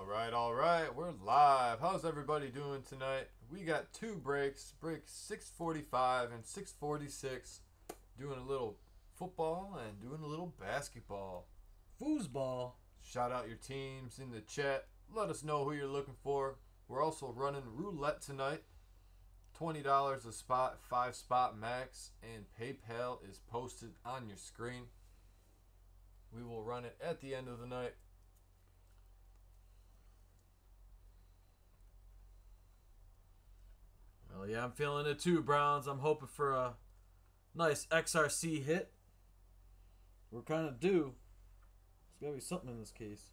All right, we're live. How's everybody doing tonight? We got two breaks, break 645 and 646, doing a little football and doing a little basketball. Foosball. Shout out your teams in the chat. Let us know who you're looking for. We're also running roulette tonight. $20 a spot, 5-spot max, and PayPal is posted on your screen. We will run it at the end of the night. Well, yeah, I'm feeling it too, Browns. I'm hoping for a nice XRC hit. We're kind of due. There's got to be something in this case.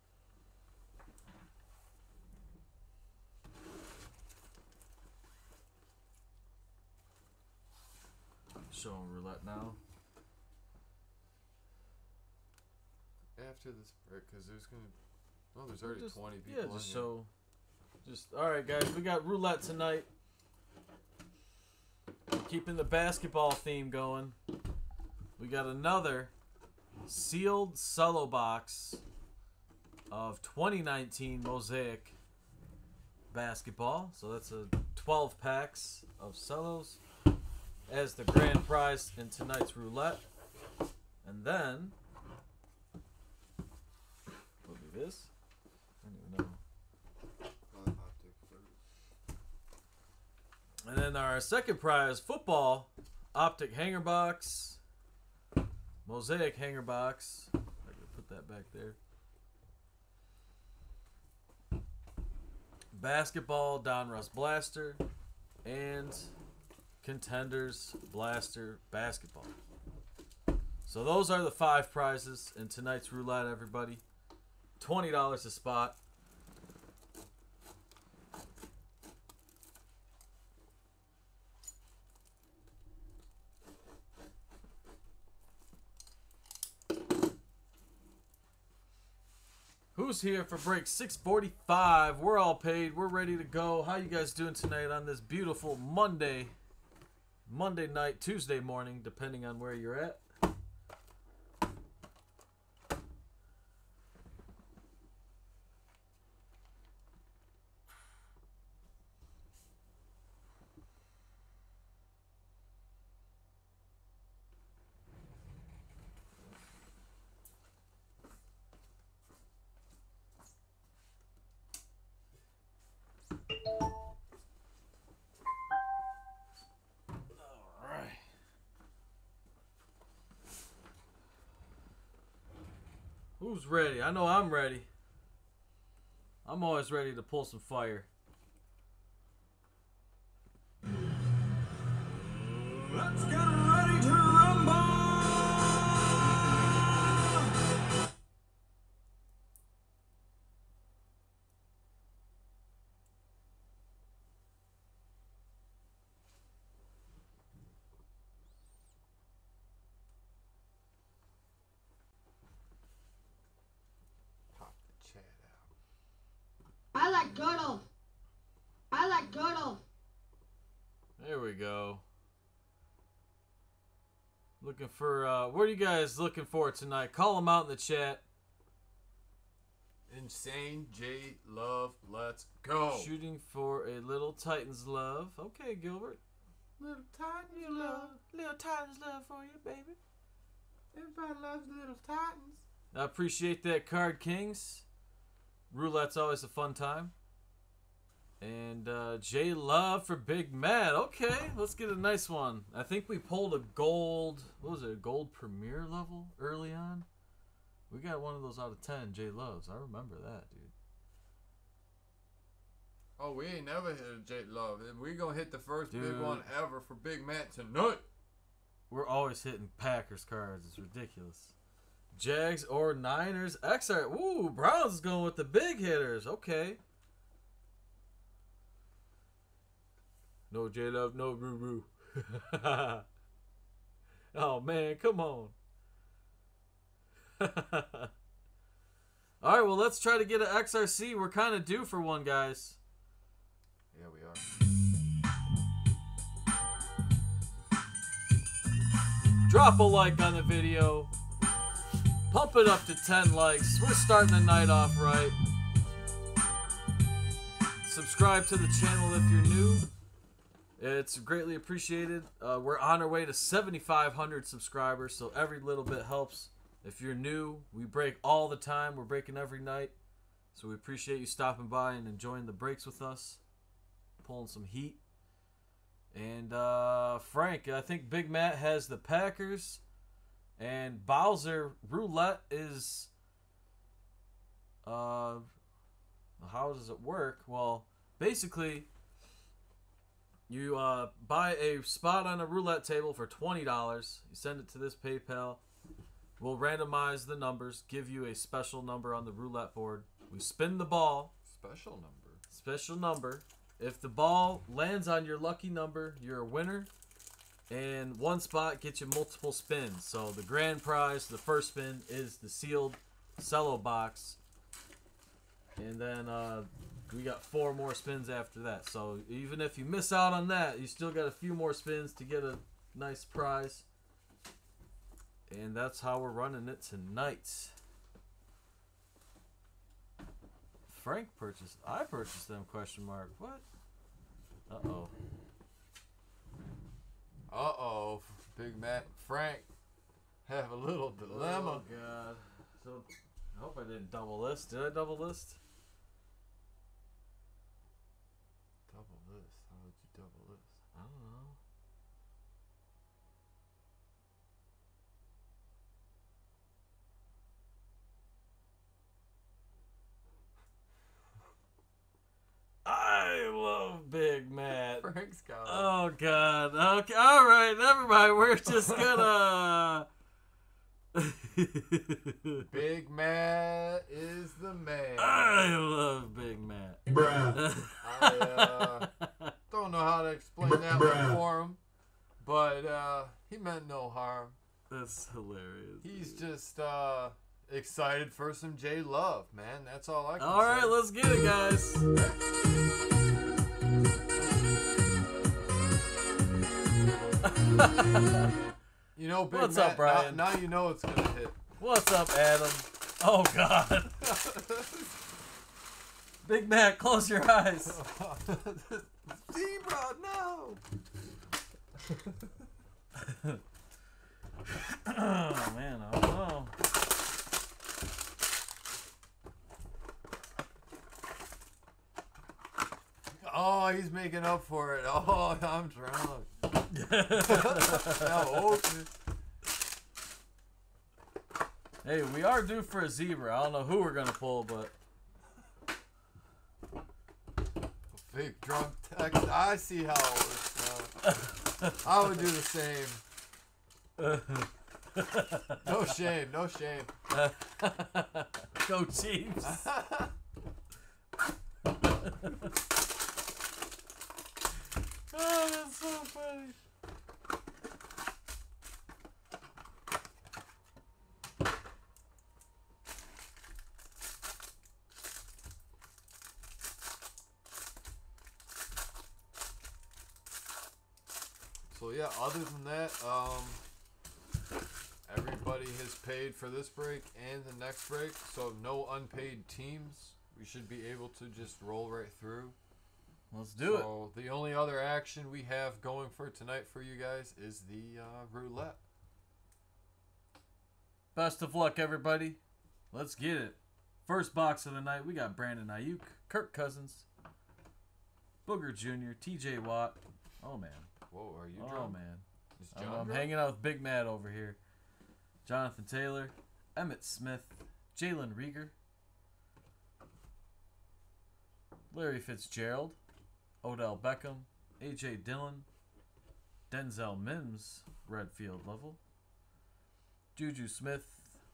Showing roulette now. After this break, because there's going to... Oh, there's already 20 people in here. All right, guys, we got roulette tonight. Keeping the basketball theme going. We got another sealed cello box of 2019 Mosaic basketball. So that's a 12 packs of cellos as the grand prize in tonight's roulette. And then will be this. I don't even know. And then our second prize, football, optic hanger box, Mosaic hanger box. I can put that back there. Basketball, Donruss Blaster, and Contenders Blaster Basketball. So those are the 5 prizes in tonight's roulette, everybody. $20 a spot. Who's here for break 645? We're all paid. We're ready to go. How you guys doing tonight on this beautiful Monday night, Tuesday morning, depending on where you're at? Who's ready? I know I'm ready. I'm always ready to pull some fire. Let's get ready to rumble! I like Girdle. I like Girdle. There we go. Looking for, what are you guys looking for tonight? Call them out in the chat. Insane J Love, let's go. Shooting for a little Titans love. Okay, Gilbert. Little Titans love. Little Titans love for you, baby. Everybody loves Little Titans. I appreciate that, Card Kings. Roulette's always a fun time. And J Love for Big Matt. Okay, let's get a nice one. I think we pulled a gold, what was it, a gold premier level early on? We got one of those out of 10 J Loves. I remember that, dude. Oh, we ain't never hit a J Love. We're going to hit the first big one ever for Big Matt tonight. We're always hitting Packers cards. It's ridiculous. Jags or Niners. XR. Ooh, Browns is going with the big hitters. Okay. No J-Love, no Roo-Roo. Oh, man, come on. All right, well, let's try to get an XRC. We're kind of due for one, guys. Yeah, we are. Drop a like on the video. Pump it up to 10 likes. We're starting the night off right. Subscribe to the channel if you're new. It's greatly appreciated. We're on our way to 7,500 subscribers, so every little bit helps. If you're new, we break all the time. We're breaking every night. So we appreciate you stopping by and enjoying the breaks with us. Pulling some heat. And Frank, I think Big Matt has the Packers. And Bowser Roulette is... how does it work? Well, basically, you buy a spot on a roulette table for $20. You send it to this PayPal. We'll randomize the numbers, give you a special number on the roulette board. We spin the ball. Special number. Special number. If the ball lands on your lucky number, you're a winner. And one spot gets you multiple spins. So the grand prize, the first spin, is the sealed cello box. And then we got 4 more spins after that. So even if you miss out on that, you still got a few more spins to get a nice prize. And that's how we're running it tonight. Frank purchased. I purchased them, question mark. What? Uh-oh. Uh-oh. Big Matt Frank have a little dilemma. Oh, God. So, I hope I didn't double list. Did I double list? Double list? How would you double list? I don't know. I love Big Matt. Frank's got it. Oh, God. Okay, all right. Never mind. We're just gonna... Big Matt is the man. I love Big Matt. Bruh. I don't know how to explain that one for him, but he meant no harm. That's hilarious. He's just excited for some J Love, man. That's all I can All say. right, let's get it, guys. You know, Big What's Matt, up, Brian? Now you know it's going to hit. What's up, Adam? Oh, God. Big Matt, close your eyes. Zebra, no! Oh, man, I don't know. Oh, he's making up for it. Oh, I'm drunk. Now, okay. Hey, we are due for a zebra. I don't know who we're going to pull, but... Big drunk text. I see how it works now. I would do the same. No shame, no shame. Go Chiefs. Oh, that's so funny. So yeah, other than that, everybody has paid for this break and the next break, so no unpaid teams. We should be able to just roll right through. Let's do it. So the only other action we have going for tonight for you guys is the roulette. Best of luck, everybody. Let's get it. First box of the night, we got Brandon Ayuk, Kirk Cousins, Booger Jr., TJ Watt. Oh, man. Whoa, are you Oh, drunk? man. Is John I'm drunk? hanging out with Big Matt over here. Jonathan Taylor, Emmitt Smith, Jalen Rieger, Larry Fitzgerald, Odell Beckham, A.J. Dillon, Denzel Mims, Redfield level, Juju Smith,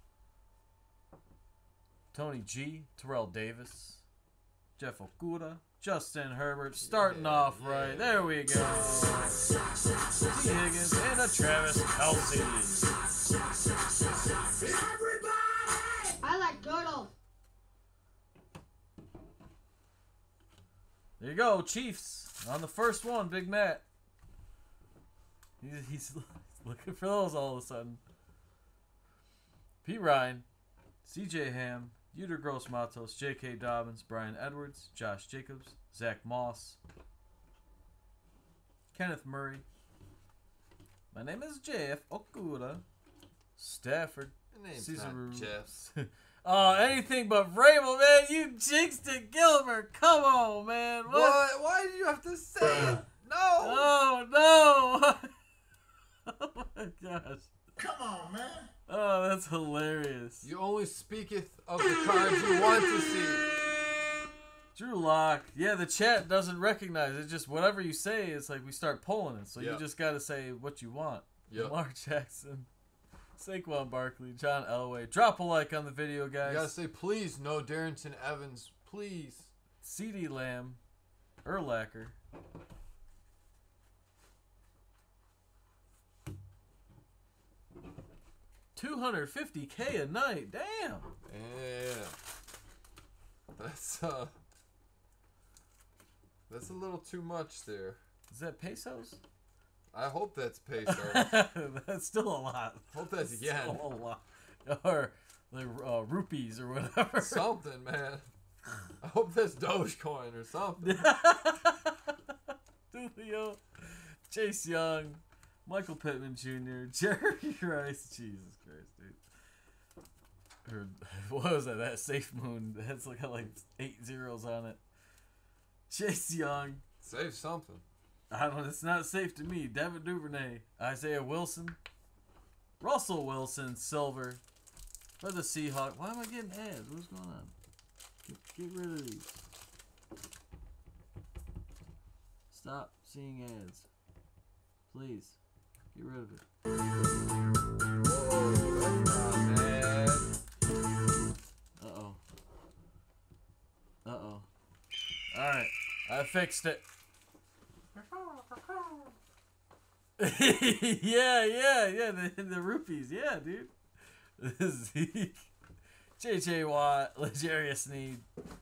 Tony G, Terrell Davis, Jeff Okuda, Justin Herbert, starting off right. There we go. T. Higgins and a Travis Kelce. I like turtles. There you go, Chiefs on the first one, Big Matt. He's looking for those all of a sudden. Pete Ryan, C.J. Ham, Uter Gross Matos, J.K. Dobbins, Brian Edwards, Josh Jacobs, Zach Moss, Kenneth Murray. My name is Jeff Okuda. Stafford. Your name's Caesar not Jeff. Oh, anything but Vrabel, man. You jinxed it, Gilbert. Come on, man. What? Why did you have to say it? No. Oh, no. Oh, my gosh. Come on, man. Oh, that's hilarious. You only speaketh of the cards you want to see. Drew Lock. Yeah, the chat doesn't recognize it. Just whatever you say, it's like we start pulling it. So you just got to say what you want. Yep. Lamar Jackson. Saquon Barkley. John Elway. Drop a like on the video, guys. You got to say, please, no Darrington Evans. Please. CeeDee Lamb. Urlacher. $250K a night. Damn. Yeah. That's a little too much there. Is that pesos? I hope that's peso. That's still a lot. Hope that's yen. Still a lot. Or like rupees or whatever. Something, man. I hope that's Dogecoin or something. Julio, Chase Young, Michael Pittman Jr., Jerry Rice. Jesus Christ, dude. Or what was that? That Safe Moon. That's got like 8 zeros on it. Chase Young. Save something. I don't. It's not safe to me. Devin Duvernay, Isaiah Wilson, Russell Wilson, silver for the Seahawks. Why am I getting ads? What's going on? Get rid of these. Stop seeing ads. Please. Get rid of it. Whoa, that's not bad. Uh-oh. Uh-oh. Alright. I fixed it. yeah. The rupees. Yeah, dude. Zeke. J.J. Watt. L'Jarius Sneed.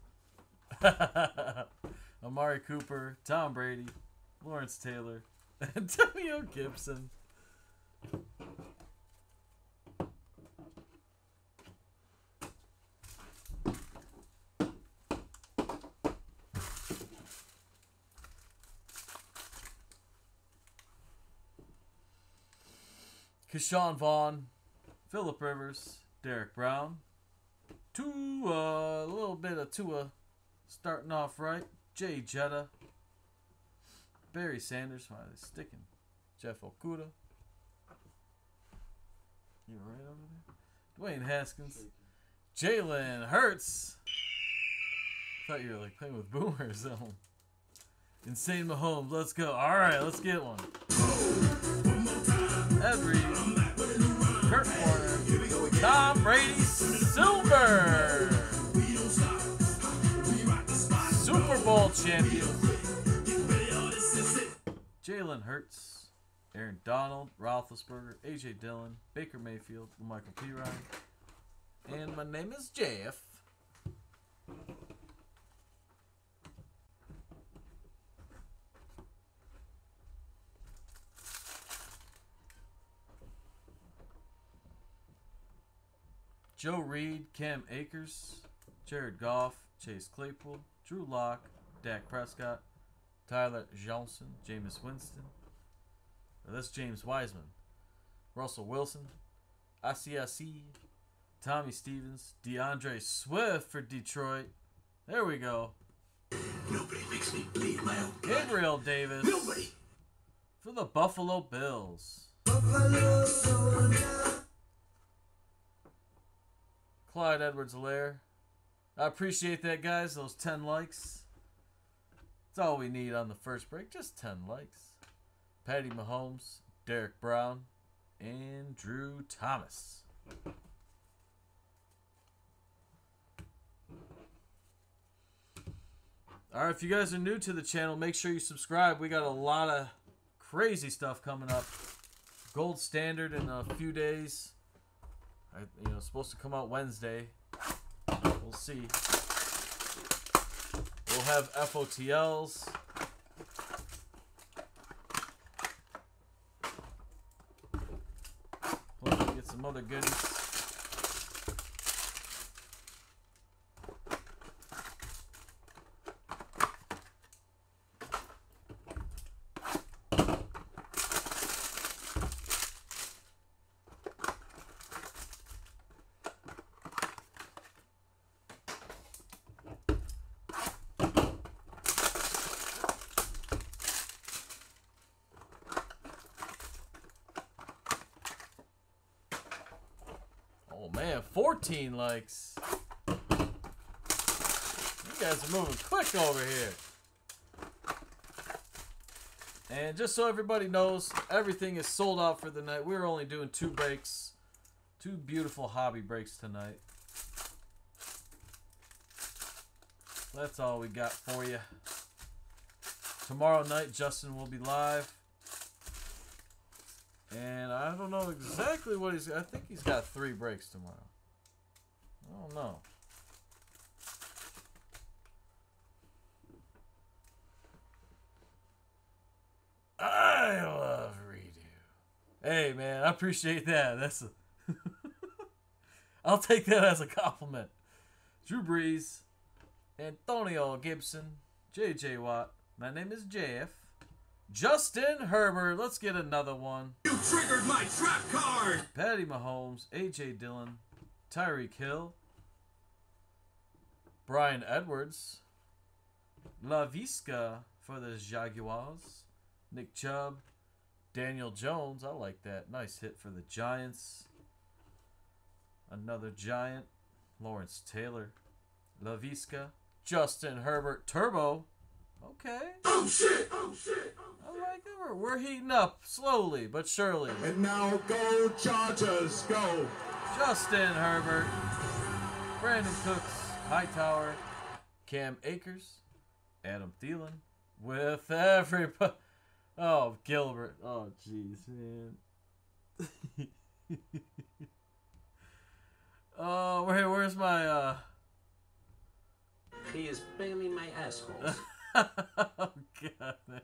Amari Cooper. Tom Brady. Lawrence Taylor. Antonio Gibson. Keyshawn Vaughn, Phillip Rivers, Derek Brown, Tua, a little bit of Tua starting off right, Jay Jetta, Barry Sanders, why are they sticking? Jeff Okuda. You right over there? Dwayne Haskins, Jalen Hurts. Thought you were like playing with boomers. Insane Mahomes, let's go. All right, let's get one. Ed Reed, Kurt Warner, Tom Brady, silver, Super Bowl champion, Jalen Hurts, Aaron Donald, Roethlisberger, A.J. Dillon, Baker Mayfield, Michael P. Ryan, and my name is Jeff. Joe Reed, Cam Akers, Jared Goff, Chase Claypool, Drew Lock, Dak Prescott, Tyler Johnson, Jameis Winston. Oh, that's James Wiseman. Russell Wilson, Asiasi, Tommy Stevens, DeAndre Swift for Detroit. There we go. Nobody makes me bleed my own blood. Gabriel Davis. Nobody. For the Buffalo Bills. Clyde Edwards-Helaire. I appreciate that, guys. Those 10 likes. That's all we need on the first break. Just 10 likes. Patty Mahomes, Derek Brown, and Drew Thomas. Alright, if you guys are new to the channel, make sure you subscribe. We got a lot of crazy stuff coming up. Gold Standard in a few days. Supposed to come out Wednesday. We'll see. We'll have FOTLs. Hopefully get some other goodies. Damn, 14 likes. You guys are moving quick over here. And just so everybody knows, everything is sold out for the night. We're only doing 2 breaks. 2 beautiful hobby breaks tonight. That's all we got for you. Tomorrow night, Justin will be live. And I don't know exactly what he's... I think he's got 3 breaks tomorrow. I don't know. I love redo. Hey, man, I appreciate that. That's a... I'll take that as a compliment. Drew Brees, Antonio Gibson, JJ Watt. My name is JF. Justin Herbert. Let's get another one. You triggered my trap card! Patty Mahomes, AJ Dillon, Tyreek Hill, Brian Edwards, La Visca for the Jaguars, Nick Chubb, Daniel Jones. I like that. Nice hit for the Giants. Another Giant, Lawrence Taylor, La Visca, Justin Herbert, Turbo. Okay. Oh shit! Oh shit! I like it. We're heating up slowly but surely. And now go Chargers, go! Justin Herbert, Brandon Cooks, Hightower, Cam Akers, Adam Thielen, with everybody. Oh, Gilbert. Oh, jeez, man. Oh, where's my, He is bailing my asshole. Oh, God, man.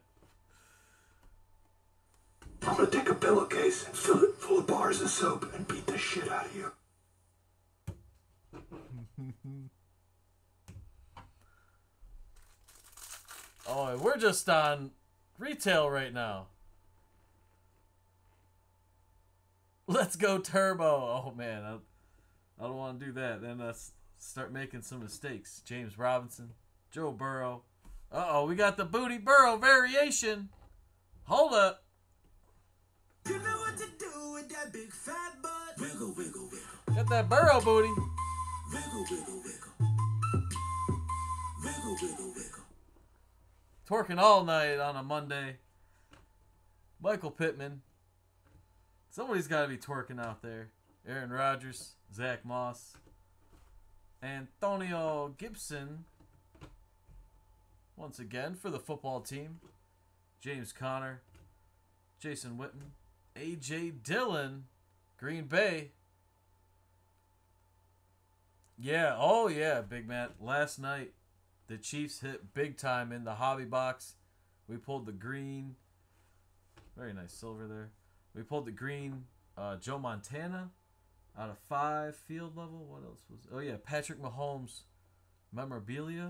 I'm gonna take a pillowcase and fill it full of bars of soap and beat the shit out of you. Oh, and we're just on retail right now. Let's go Turbo. Oh, man. I don't want to do that. Then let's start making some mistakes. James Robinson, Joe Burrow. Uh-oh, we got the Booty Burrow variation. Hold up. You know what to do with that big fat butt. Wiggle, wiggle, wiggle. Got that Burrow booty. Wiggle, wiggle, wiggle. Wiggle, wiggle, wiggle. Twerking all night on a Monday. Michael Pittman. Somebody's got to be twerking out there. Aaron Rodgers, Zach Moss, Antonio Gibson. Once again for the football team. James Conner, Jason Witten, AJ Dillon, Green Bay. Yeah, oh yeah, Big Matt. Last night, the Chiefs hit big time in the hobby box. We pulled the green. Very nice silver there. We pulled the green Joe Montana out of 5 field level. What else was? Oh yeah, Patrick Mahomes memorabilia.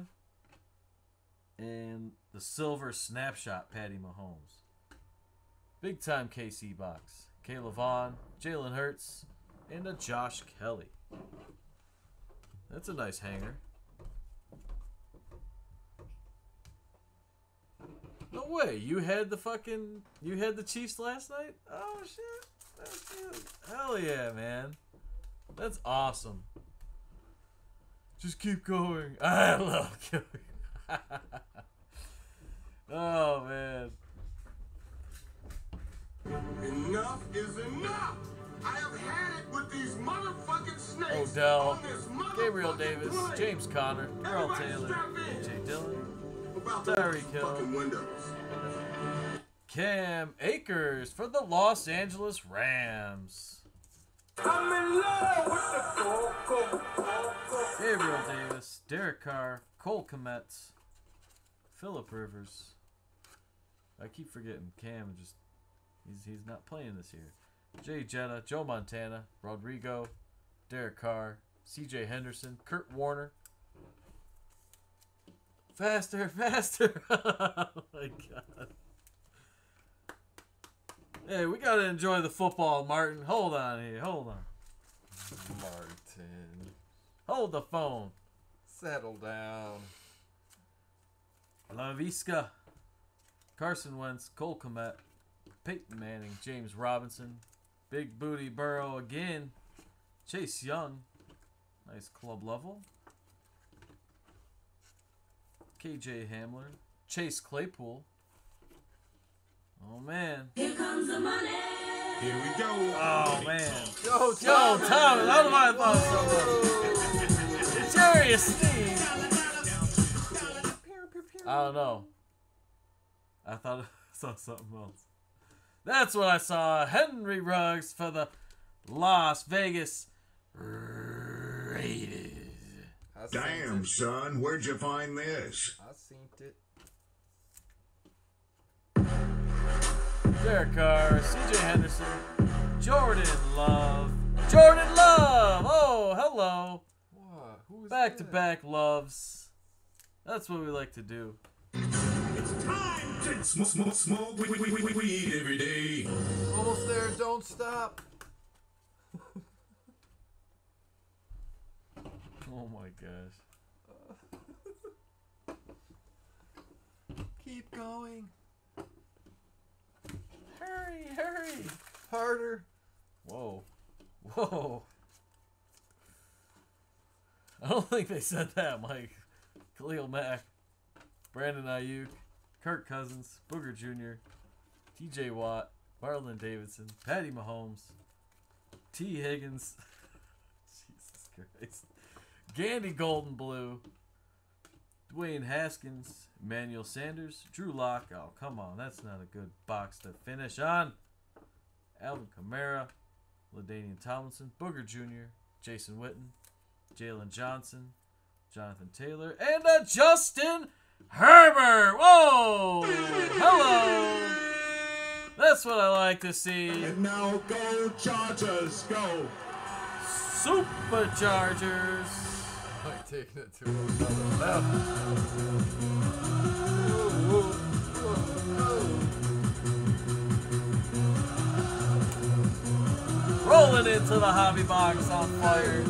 And the silver snapshot Patty Mahomes. Big time KC box. Kayla Vaughn, Jalen Hurts, and a Josh Kelly. That's a nice hanger. No way. You had the Chiefs last night? Oh shit. That's good. Hell yeah, man. That's awesome. Just keep going. I love going. Oh man. Enough is enough! I have had it with these motherfucking snakes! Odell, on this Gabriel motherfucking Davis, plane. James Conner, Earl Everybody Taylor, strap in. AJ Dillon, About to Tyreek open Hill. fucking windows. Cam Akers for the Los Angeles Rams. I'm in love with the Coco. Gabriel Davis, Derek Carr, Cole Kmet, Phillip Rivers. I keep forgetting Cam. He's not playing this year. Jay Jetta, Joe Montana, Rodrigo, Derek Carr, C.J. Henderson, Kurt Warner. Faster, faster! Oh my God. Hey, we gotta enjoy the football, Martin. Hold on here. Hold on. Martin. Hold the phone. Settle down. La Visca, Carson Wentz, Cole Kmet, Peyton Manning, James Robinson, Big Booty Burrow again, Chase Young, Nice club level. KJ Hamler. Chase Claypool. Oh, man. Here comes the money. Here we go. Oh, man. Yo, Yo, Thomas. Thomas. I don't know why I thought so much. Jerry Steve. I don't know. I thought I saw something else. That's what I saw. Henry Ruggs for the Las Vegas Raiders. Damn, son, where'd you find this? I seen it. Derek Carr, CJ Henderson, Jordan Love. Jordan Love! Oh, hello. What? Who is Back-to-back loves. That's what we like to do. Time to smoke weed every day. Almost there. Don't stop. Oh my gosh. Keep going. Hurry, hurry. Harder. Whoa. Whoa. I don't think they said that, Mike. Khalil Mack, Brandon Ayuk, Kirk Cousins, Booger Jr., TJ Watt, Marlon Davidson, Patty Mahomes, T. Higgins, Jesus Christ, Gandy Golden Blue, Dwayne Haskins, Emmanuel Sanders, Drew Lock. Oh, come on. That's not a good box to finish on. Alvin Kamara, LaDainian Tomlinson, Booger Jr., Jason Witten, Jalen Johnson, Jonathan Taylor, and a Justin Herbert. Whoa! Hello! That's what I like to see. And now go Chargers, go. Superchargers. Like taking it to another level. Rolling into the hobby box on fire.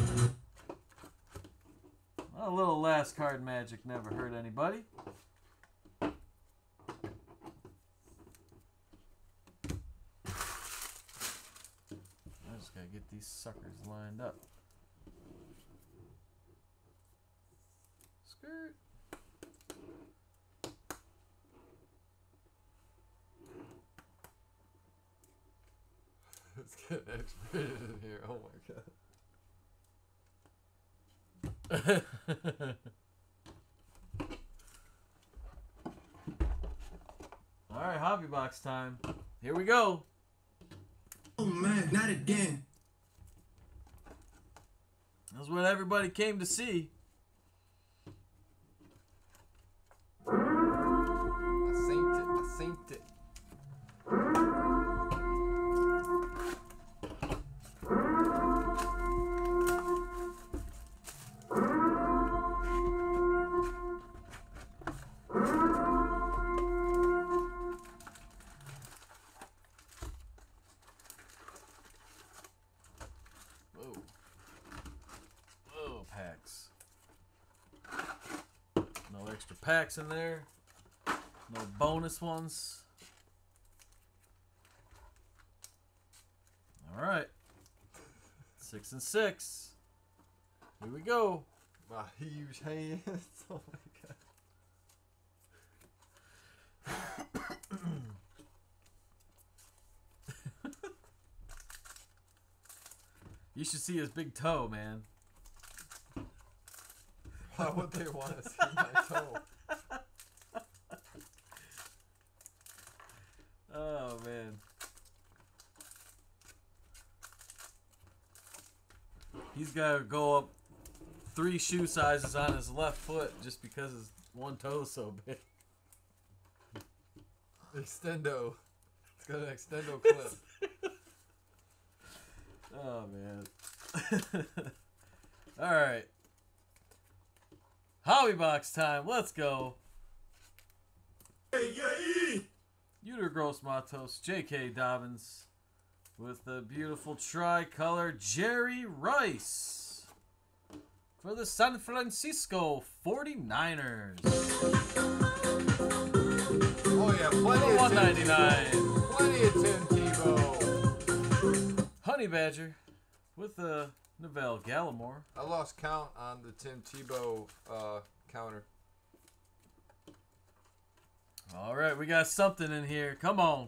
A little last card magic never hurt anybody. I just gotta get these suckers lined up. Skirt. It's getting X-rated in here. Oh my god. Alright, hobby box time. Here we go. Oh man, not again. That's what everybody came to see. I synced it. I synced it. No extra packs in there. No bonus ones. Alright. 6 and 6. Here we go. My huge hands. Oh my god. You should see his big toe, man. Why would they want to see my toe? Oh, man. He's got to go up 3 shoe sizes on his left foot just because his one toe is so big. Extendo. It's got an extendo clip. Oh, man. Alright. Hobby box time. Let's go. Uter Gross Matos, J.K. Dobbins with the beautiful tricolor Jerry Rice for the San Francisco 49ers. Oh yeah, plenty of $1.99. Plenty of Tim Tebow. Honey Badger with the Neville Gallimore. I lost count on the Tim Tebow counter. All right, we got something in here. Come on.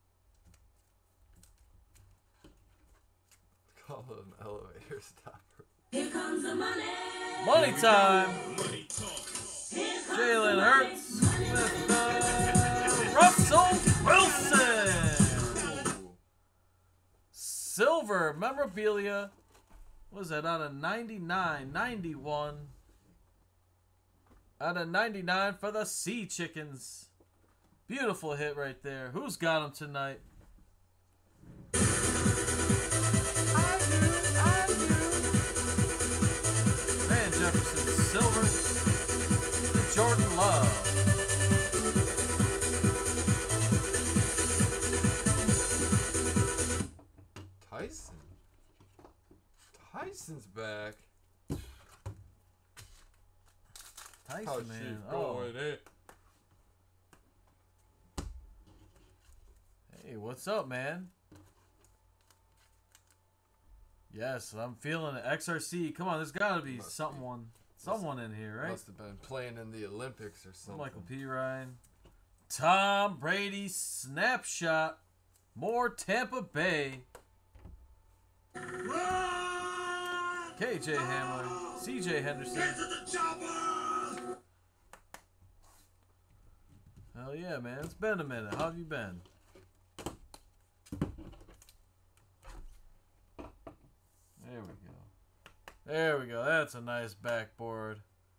Call it an elevator stopper. Here comes the money. Money time. Jalen Hurts with Russell Wilson. Silver memorabilia. What was that? Out of 99, 91. Out of 99 for the Sea Chickens. Beautiful hit right there. Who's got him tonight? I do. Van Jefferson Silver. Jordan Love. Tyson's back. Tyson, How's man. she Oh. going in? Hey, what's up, man? Yes, I'm feeling it. XRC. Come on, there's got to be someone in here, right? Must have been playing in the Olympics or something. Michael P. Ryan. Tom Brady snapshot. More Tampa Bay. KJ Hamler. CJ Henderson. Hell yeah, man. It's been a minute. How have you been? There we go. There we go. That's a nice backboard.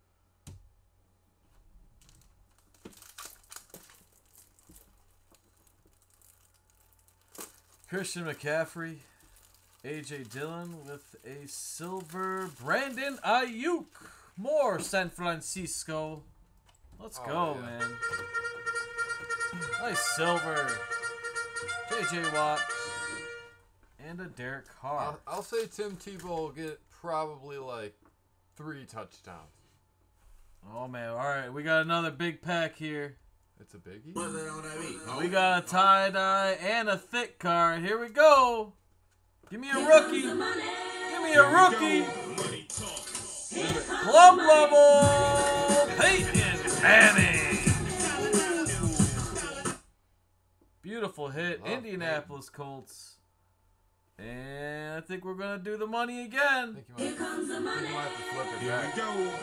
Christian McCaffrey. AJ Dillon with a silver. Brandon Ayuk. More San Francisco. Let's go, yeah. man. Nice silver. JJ Watt. And a Derek Carr. I'll say Tim Tebow will get probably like 3 touchdowns. Oh, man. All right. We got another big pack here. It's a biggie? We got a tie-dye and a thick card. Here we go. Give me a rookie. Give me a rookie. Club level. Peyton Manning. Beautiful hit. Love Indianapolis Colts. And I think we're going to do the money again. Here comes the money. You might have to flip it back.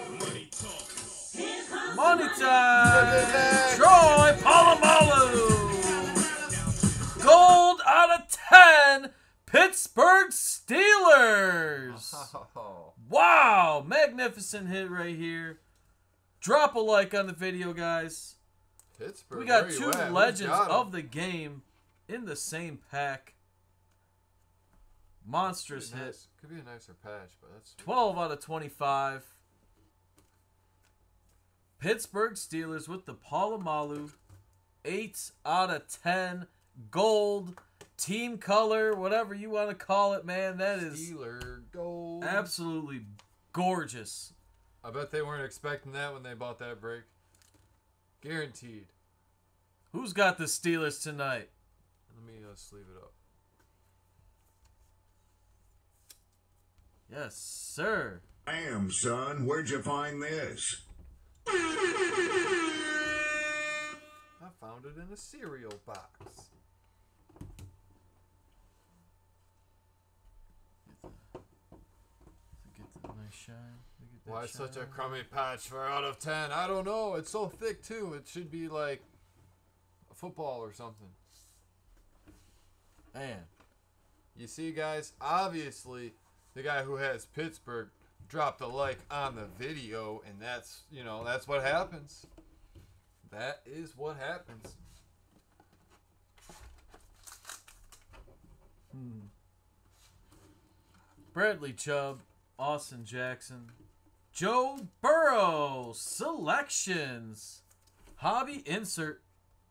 Money time. Troy Polamalu. Gold out of 10. Pittsburgh Steelers. Oh. Wow. Magnificent hit right here. Drop a like on the video, guys. Pittsburgh. We got where you 2 at? legends Who's got 'em? of the game in the same pack. Monstrous hit. Could be a nicer patch, but that's 12 out of 25. Pittsburgh Steelers with the Polamalu. 8 out of 10. Gold. Team color. Whatever you want to call it, man. That is Steeler gold. absolutely gorgeous. I bet they weren't expecting that when they bought that break. Guaranteed. Who's got the Steelers tonight? Let me sleeve it up. Yes, sir. Damn, son, where'd you find this? I found it in a cereal box. Get the nice shine. Why such a crummy patch for out of 10? I don't know. It's so thick, too. It should be like a football or something. Man. You see, guys, obviously, the guy who has Pittsburgh dropped a like on the video, and that's, you know, that's what happens. That is what happens. Bradley Chubb, Austin Jackson, Joe Burrow, selections, hobby insert.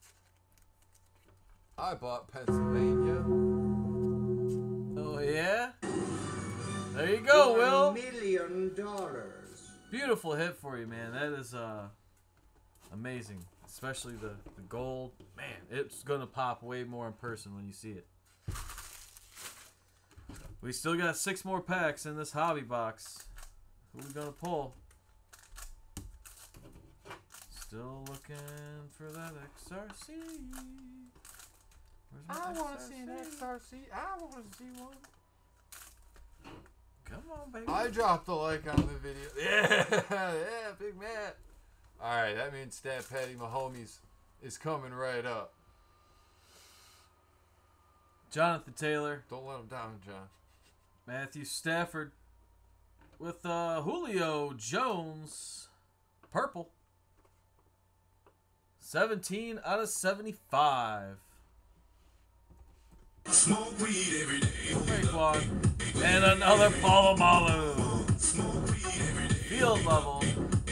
I bought Pennsylvania. Oh, yeah? There you go, Will. $1 million. Beautiful hit for you, man. That is amazing. Especially the gold. Man, it's going to pop way more in person when you see it. We still got 6 more packs in this hobby box. Who we gonna pull? Still looking for that XRC. I want to see an XRC. I want to see one. Come on, baby. I dropped a like on the video. Yeah, yeah, Big Matt. All right, that means Stat Patty Mahomes is coming right up. Jonathan Taylor. Don't let him down, John. Matthew Stafford with Julio Jones. Purple. 17 out of 75. Smoke weed every day. Raekwon. And another Palomalu. Field level.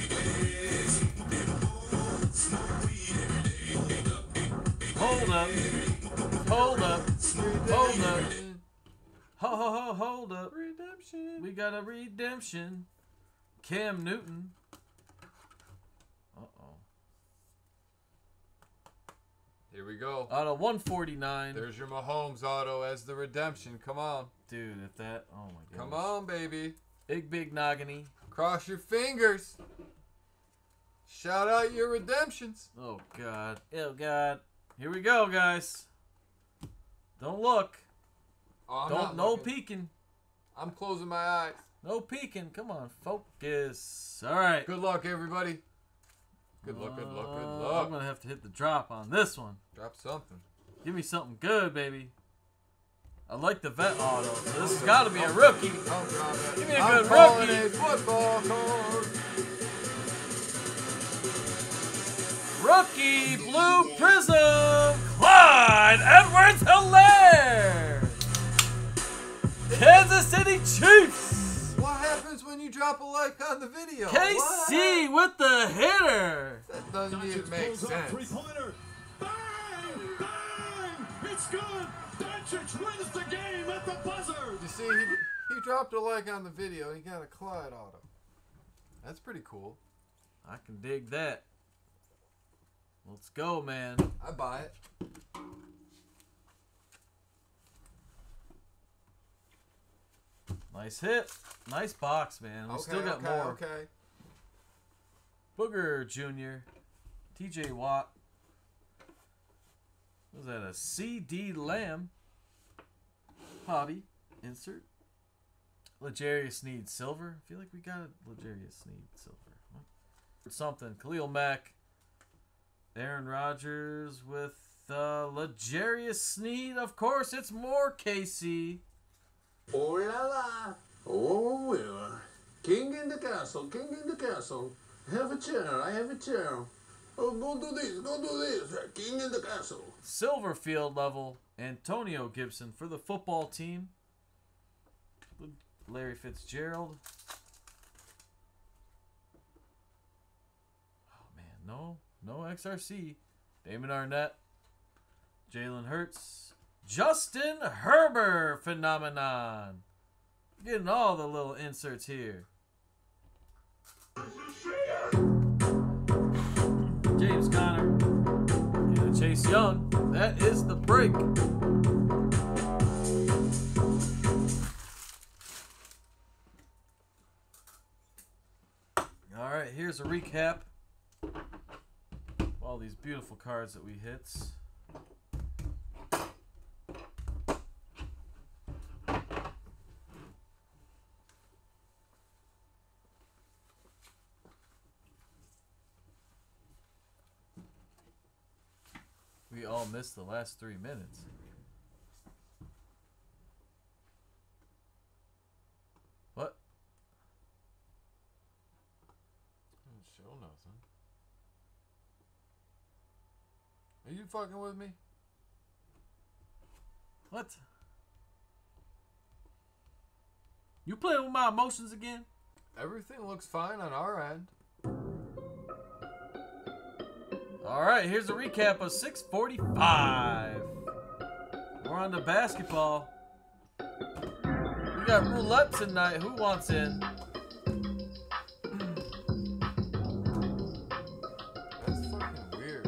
Hold up. Hold up. Hold up. Ho ho ho, hold up. Redemption. We got a redemption. Cam Newton. Uh-oh. Here we go. Out of 149. There's your Mahomes auto as the redemption. Come on. Dude, if that... Oh, my goodness. Come on, baby. Big nogginy. Cross your fingers. Shout out your redemptions. Oh, God. Oh, God. Here we go, guys. Don't look. Oh, I'm Don't. not No looking. peeking. I'm closing my eyes. No peeking. Come on. Focus. All right. Good luck, everybody. Good luck, good luck, good I'm luck. going to have to hit the drop on this one. Drop something. Give me something good, baby. I like the vet auto. So this has got to be a rookie. Don't drop it. Give me a I'm good calling rookie. a football card. Rookie Blue Prism, Clyde Edwards-Helaire. Kansas City Chiefs. What happens when you drop a like on the video? KC with the hitter. That doesn't even make sense. Three-pointer. Bang! Bang! It's good. Doncic wins the game at the buzzer. You see, he dropped a like on the video and he got a Clyde auto. That's pretty cool. I can dig that. Let's go, man. I buy it. Nice hit. Nice box, man. We still got more. Okay. Booger Jr. TJ Watt. Was that a CD Lamb? Hobby. Insert. L'Jarius Sneed Silver. I feel like we got a L'Jarius Sneed Silver. What? Something. Khalil Mack. Aaron Rodgers with L'Jarius Sneed. Of course, it's more KC. Oh la la! Oh well. King in the castle, king in the castle. Have a chair, I have a chair. Oh, go do this, go do this. King in the castle. Silver field level. Antonio Gibson for the football team. Larry Fitzgerald. Oh, man. No XRC. Damon Arnett. Jalen Hurts. Justin Herbert phenomenon. Getting all the little inserts here. James Conner. And Chase Young. That is the break. All right, here's a recap of all these beautiful cards that we hit. We all missed the last 3 minutes. What? Didn't show nothing. Are you fucking with me? What? You playing with my emotions again? Everything looks fine on our end. All right, here's a recap of 645. We're on to basketball. We got roulette tonight. Who wants in? That's fucking weird.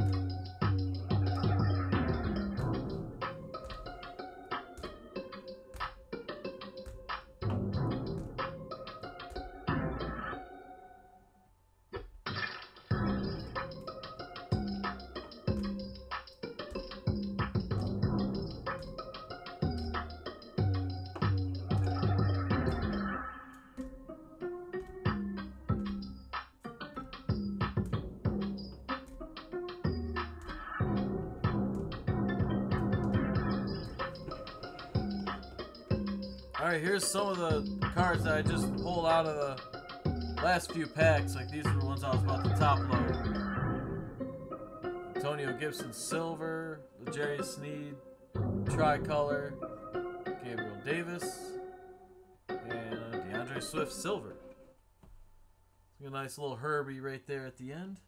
Alright, here's some of the cards that I just pulled out of the last few packs. Like these are the ones I was about to top load. Antonio Gibson Silver, L'Jarius Sneed, Tricolor, Gabriel Davis, and DeAndre Swift Silver. A nice little Herbie right there at the end.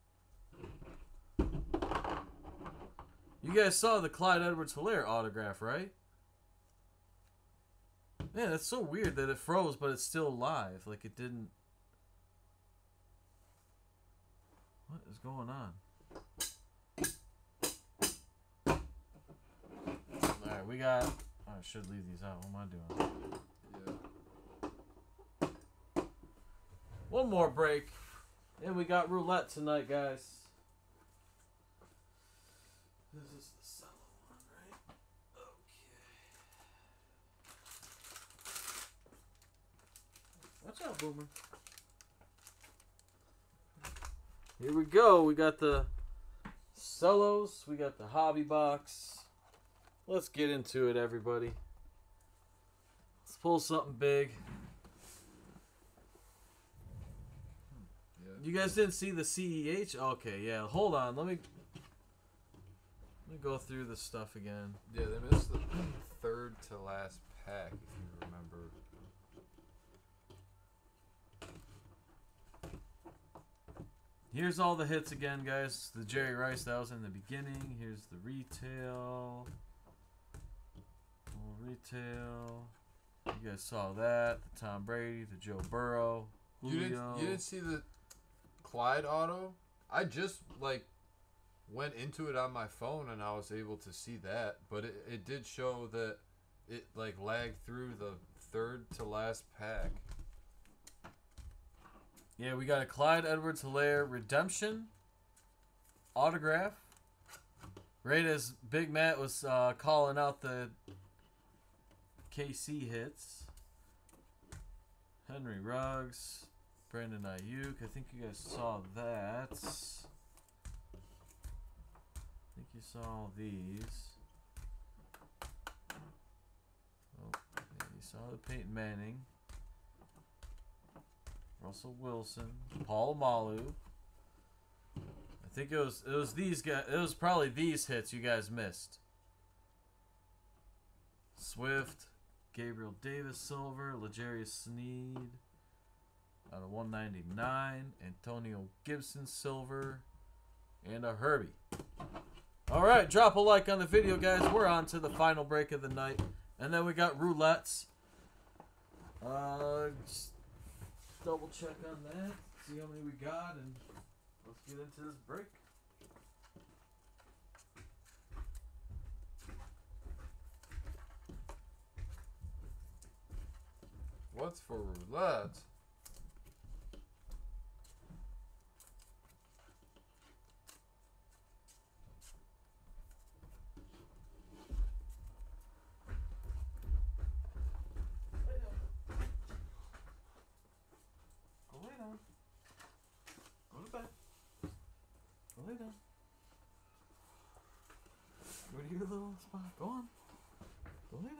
You guys saw the Clyde Edwards-Helaire autograph, right? Man, that's so weird that it froze, but it's still live. Like it didn't... What is going on? Alright, we got... Oh, I should leave these out. What am I doing? Yeah. One more break. And we got roulette tonight, guys. This is the cello one, right? Okay. Watch out, Boomer. Here we go. We got the cellos. We got the hobby box. Let's get into it, everybody. Let's pull something big. You guys didn't see the CEH? Okay, yeah. Hold on. Let me go through this stuff again. Yeah, they missed the third to last pack, if you remember. Here's all the hits again, guys. The Jerry Rice, that was in the beginning. Here's the retail. Retail. You guys saw that. The Tom Brady, the Joe Burrow. You didn't see the Clyde auto? I just, like, went into it on my phone and I was able to see that. But it did show that it, like, lagged through the third to last pack. Yeah, we got a Clyde Edwards-Helaire redemption autograph. Right as Big Matt was calling out the KC hits. Henry Ruggs, Brandon Ayuk. I think you guys saw that. I think you saw all these. Oh, yeah, you saw the Peyton Manning. Russell Wilson, Paul Malu. I think it was these guys. It was probably these hits you guys missed. Swift, Gabriel Davis Silver, L'Jarius Sneed out of 199, Antonio Gibson Silver, and a Herbie. All right, drop a like on the video, guys. We're on to the final break of the night, and then we got roulettes. Just double check on that, see how many we got, and let's get into this break. What's for roulette? Lay down. Go to your little spot. Go on. Go lay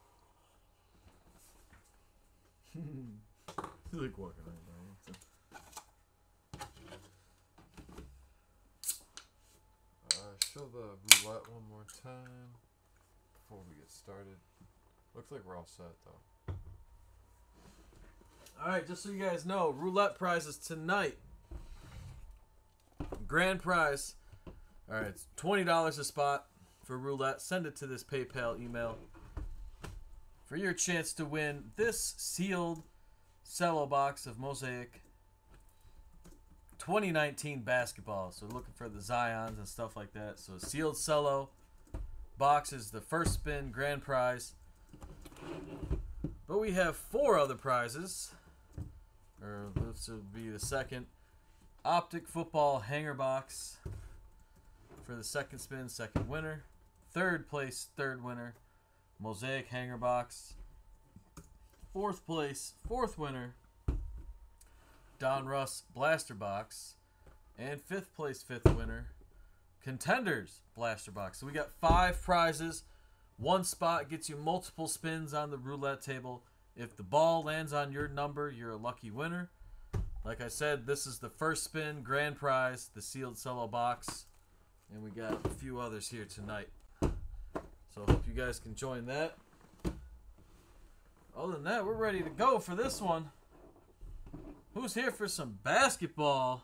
down. He's like walking right now. Show the roulette one more time before we get started. Looks like we're all set though. Alright, just so you guys know, roulette prizes tonight. Grand prize. Alright, it's $20 a spot for roulette. Send it to this PayPal email for your chance to win this sealed cello box of Mosaic 2019 basketball. So looking for the Zions and stuff like that. So sealed cello box is the first spin grand prize. But we have 4 other prizes. Or this will be the second. Optic Football hanger box for the second spin, second winner. Third place, third winner. Mosaic hanger box. Fourth place, fourth winner. Donruss blaster box. And fifth place, fifth winner. Contenders blaster box. So we got 5 prizes. One spot gets you multiple spins on the roulette table. If the ball lands on your number, you're a lucky winner. Like I said, this is the first spin, grand prize, the sealed cello box. And we got a few others here tonight. So I hope you guys can join that. Other than that, we're ready to go for this one. Who's here for some basketball?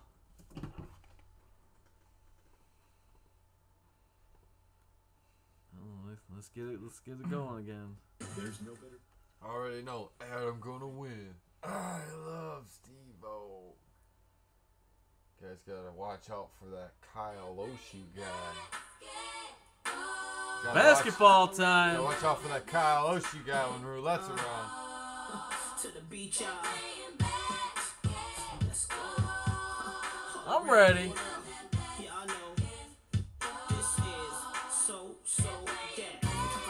Oh, let's get it going again. There's no better. I already know Adam gonna win. I love Steve-O. You guys gotta watch out for that Kyle Oshie guy. Basketball time. Gotta watch out for that Kyle Oshie guy when roulette's around. To the beach, I'm ready. Y'all know this is so that.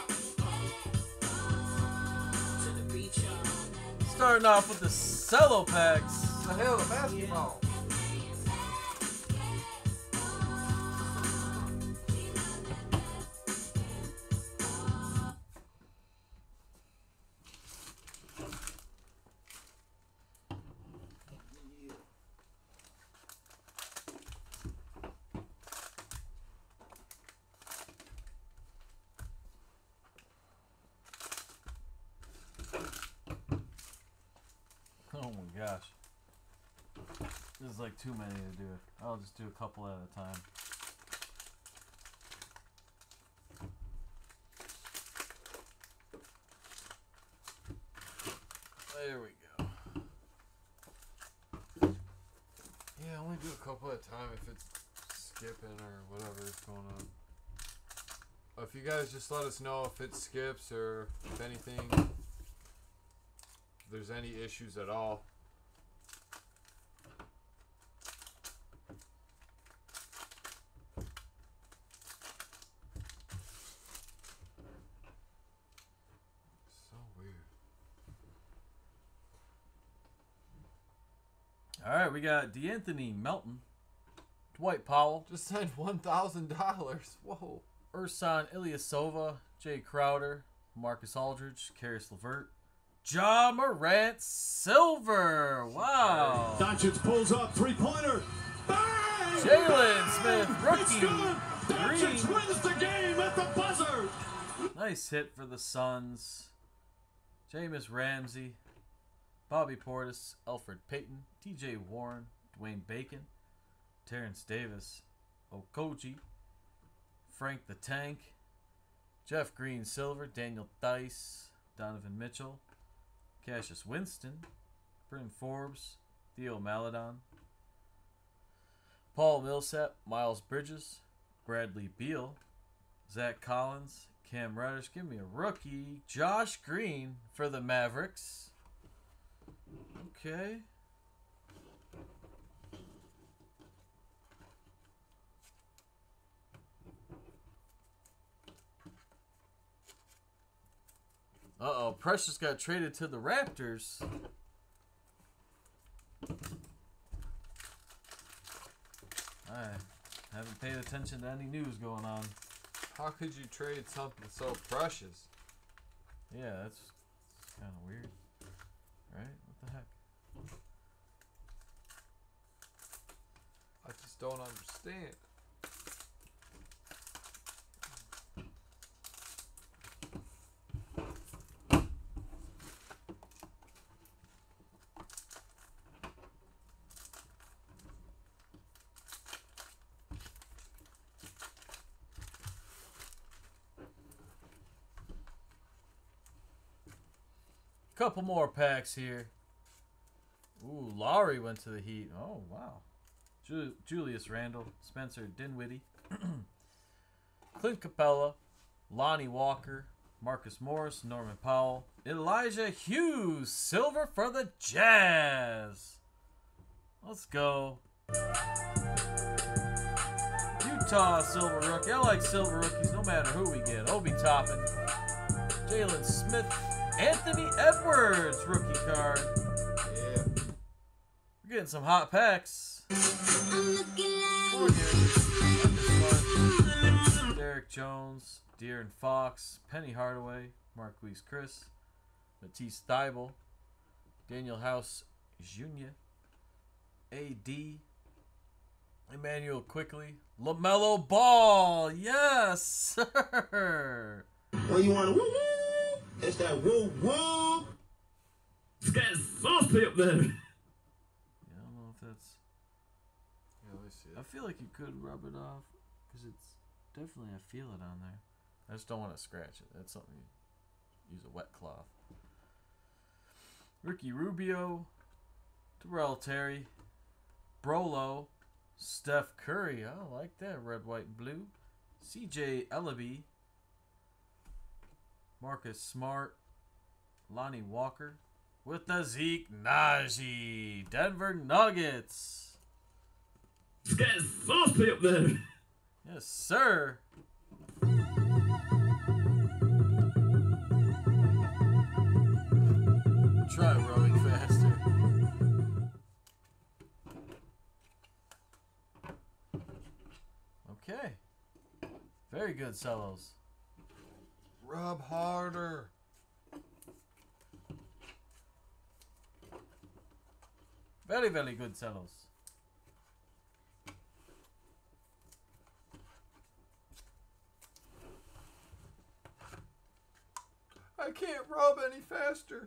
To the beach, Starting off with the cello packs. The hell, the basketball. Oh my gosh. This is like too many to do. I'll just do a couple at a time. There we go. Yeah, only do a couple at a time if it's skipping or whatever is going on. If you guys just let us know if it skips or if anything, if there's any issues at all. So weird. All right, we got D'Anthony Melton, Dwight Powell, Just signed $1,000. Whoa. Ersan Ilyasova, Jay Crowder, Marcus Aldridge, Karis LeVert, Ja Morant Silver. Wow. Doncic pulls up, three-pointer. Bang! Jalen Smith, It's rookie. good. Doncic Green. wins the game at the buzzer. Nice hit for the Suns. Jameis Ramsey, Bobby Portis, Alfred Payton, TJ Warren, Dwayne Bacon, Terrence Davis, Okoji, Frank the Tank, Jeff Green Silver, Daniel Dice, Donovan Mitchell, Cassius Winston, Bryn Forbes, Theo Maledon, Paul Millsap, Miles Bridges, Bradley Beal, Zach Collins, Cam Reddish. Give me a rookie. Josh Green for the Mavericks. Okay. Uh-oh, Precious got traded to the Raptors. I haven't paid attention to any news going on. How could you trade something so precious? Yeah, that's kind of weird. Right? What the heck? I just don't understand. Couple more packs here. Ooh, Lowry went to the Heat. Oh, wow. Julius Randle, Spencer Dinwiddie, Clint Capella, Lonnie Walker, Marcus Morris, Norman Powell, Elijah Hughes, silver for the Jazz. Let's go. Utah silver rookie. I like silver rookies no matter who we get. Obi Toppin, Jalen Smith, Anthony Edwards rookie card. Yeah. We're getting some hot packs. Derek Jones, De'Aaron Fox, Penny Hardaway, Marquise Chris, Matisse Thybulle, Daniel House Jr., AD, Emmanuel Quickly, LaMelo Ball. Yes, sir. Well, you want to woo woo? It's that woo woo. It's getting saucy up there. Yeah, I don't know if that's... Yeah, let me see I it. feel like you could rub it off because it's definitely, I feel it on there. I just don't want to scratch it. That's something you use a wet cloth. Ricky Rubio, Terrell Terry, Brolo, Steph Curry. I like that red, white, and blue. CJ Ellaby, Marcus Smart, Lonnie Walker, with the Zeke Najee, Denver Nuggets. It's getting saucy up there. Yes, sir. Try rowing faster. Okay. Very good cellos. Rub harder. Very, very good cellos. I can't rub any faster.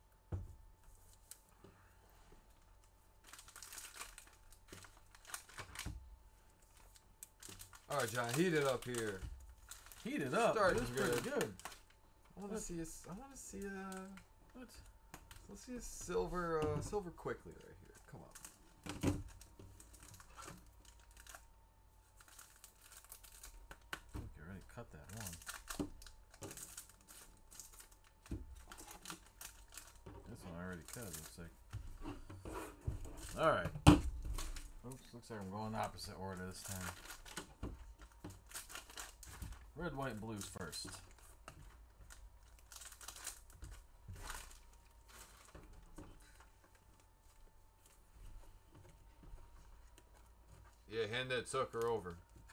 All right, John, heat it up here. Heat it up. Starting It was pretty good. good. I want to see a. I want to see a. What? Let's see a silver, silver quickly right here. Come on. Okay, ready to cut that one. This one I already cut, it looks like. Alright. Oops, looks like I'm going opposite order this time. Red, white, and blues first. Yeah, hand that sucker over.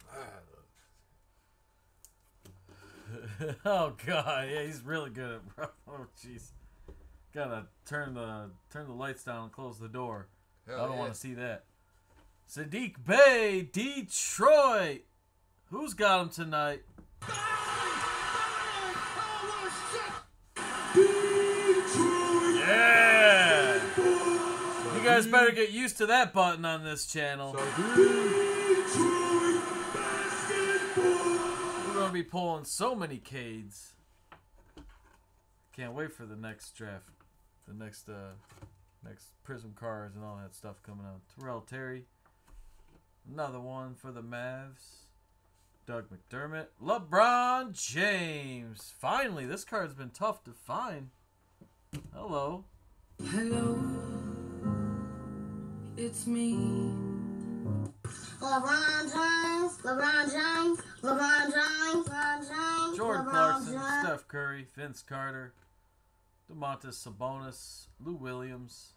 Oh god, yeah, he's really good at. Oh jeez, gotta turn the lights down and close the door. Hell I don't yeah. want to see that. Sadiq Bey, Detroit. Who's got him tonight? Yeah. You guys better get used to that button on this channel. We're gonna be pulling so many Cades. Can't wait for the next draft, the next Prism cards and all that stuff coming out. Terrell Terry, another one for the Mavs. Doug McDermott, LeBron James. Finally, this card's been tough to find. Hello. Hello, it's me. LeBron James, LeBron James, LeBron James, LeBron James, Jordan LeBron Clarkson, James. Steph Curry, Vince Carter, DeMontis Sabonis, Lou Williams,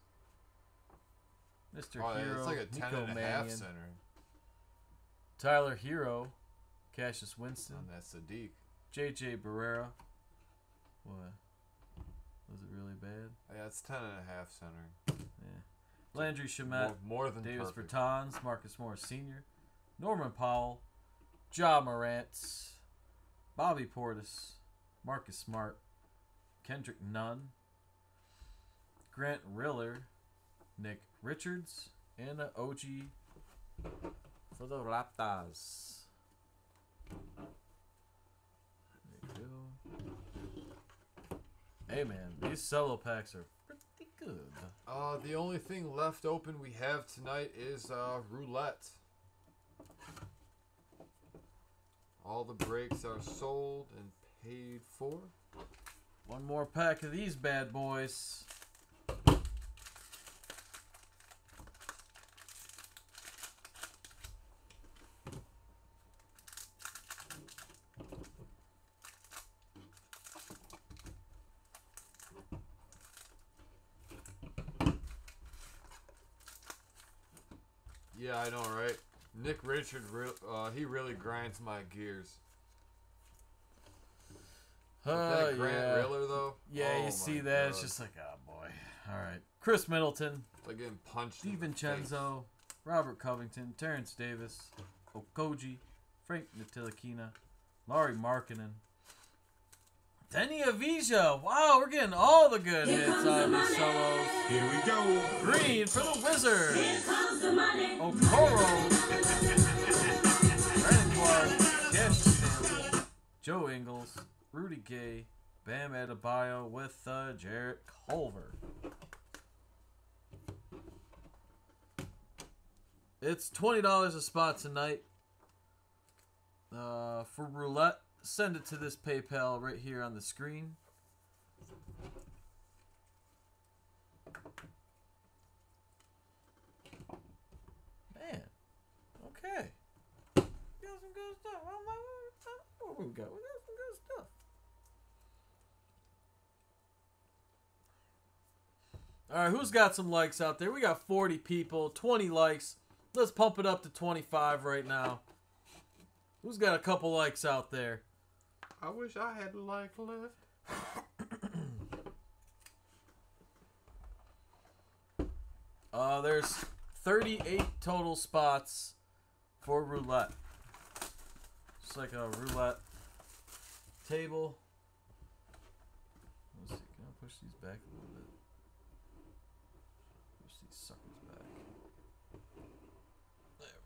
Mr. Oh, yeah, Hero, it's like a 10 Nico and a half Mannion, center Tyler Hero, Cassius Winston, on that Sadiq. J.J. Barrera. What? Was it really bad? Yeah, it's 10 and a half center. Yeah. Landry Shamet, More than Davis perfect. Bertans, Marcus Morris Sr., Norman Powell, Ja Morant, Bobby Portis, Marcus Smart, Kendrick Nunn, Grant Riller, Nick Richards, and an OG for the Raptors. There you go. Hey man, these solo packs are pretty good. The only thing left open we have tonight is roulette. All the breaks are sold and paid for. One more pack of these bad boys. Yeah, I know, right? Nick Richard, he really grinds my gears. That Grant yeah. Riller, though? Yeah, Oh you see my that. God. It's just like, oh, boy. All right. Chris Middleton, It's like getting punched in the face. DiVincenzo, Robert Covington, Terrence Davis, Okoji, Frank Ntilikina, Laurie Markkinen, Denny Avija. Wow, we're getting all the good hits out of these solos. Here we go. Green for the Wizards. Okoro. Brandon Clark. Cash Stanley. Joe Ingles. Rudy Gay. Bam Adebayo with Jarrett Culver. It's $20 a spot tonight. For roulette, send it to this PayPal right here on the screen. Man, okay. We got some good stuff. What we got? We got some good stuff. All right, who's got some likes out there? We got 40 people, 20 likes. Let's pump it up to 25 right now. Who's got a couple likes out there? I wish I had a like left. There's 38 total spots for roulette. It's like a roulette table. Let's see, can I push these back a little bit? Push these suckers back. There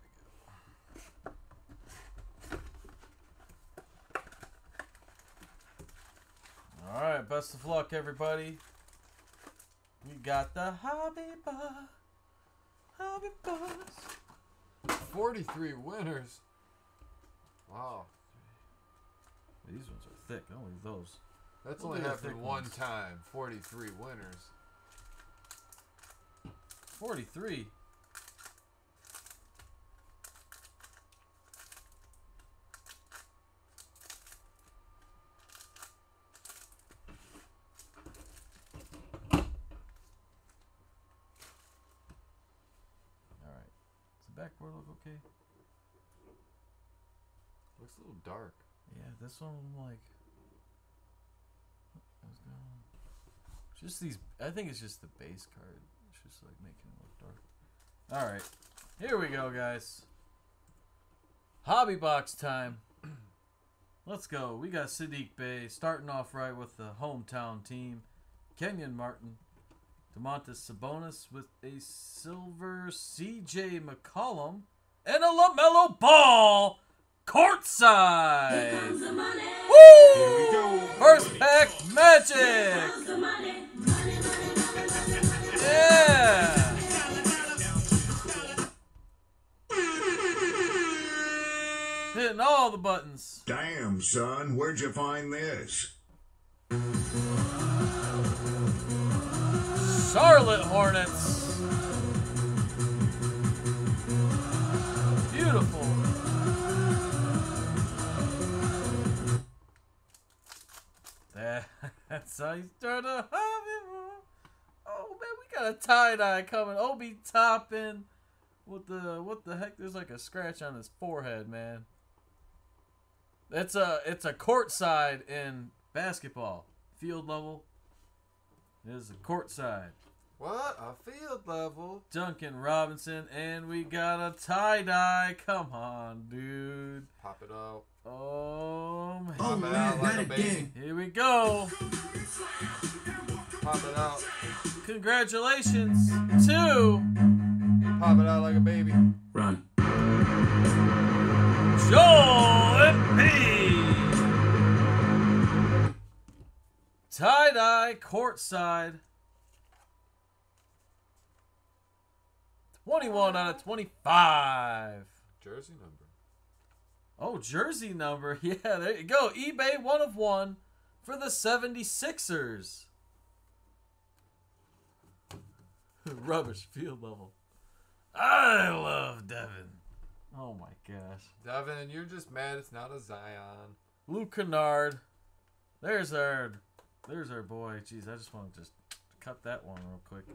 we go. Alright, best of luck, everybody. We got the Hobby Bar. Hobby Bars. 43 winners. Wow. These ones are thick. Don't leave those. That's We'll only do the happened thick one ones. time. 43 winners. 43. Alright. Does the backboard look okay? Looks a little dark. Yeah, this one I'm like. How's it going? Just these. I think it's just the base card. It's just like making it look dark. Alright. Here we go, guys. Hobby box time. Let's go. We got Sadiq Bey starting off right with the hometown team. Kenyon Martin. DeMontis Sabonis with a silver CJ McCollum. And a LaMelo Ball courtside. Woo! Here we go. First pack Magic. Yeah. Hitting all the buttons. Damn, son, where'd you find this? Charlotte Hornets. Beautiful. That's how you start a hobby. Oh man, we got a tie-dye coming. Obi Toppin. What the heck? There's like a scratch on his forehead, man. It's a courtside in basketball. Field level. It is a courtside. What? A field level? Duncan Robinson, and we got a tie-dye. Come on, dude. Pop it out. Oh, man. Pop it out like a baby. Here we go. Pop it out. Congratulations to Pop it out like a baby. Run. Joel Embiid. Tie-dye courtside. 21 out of 25. Jersey number. Oh, jersey number. Yeah, there you go. eBay 1 of 1 for the 76ers. Rubbish field level. I love Devin. Oh my gosh. Devin, you're just mad it's not a Zion. Luke Kennard. There's our boy. Jeez, I just want to just cut that one real quick.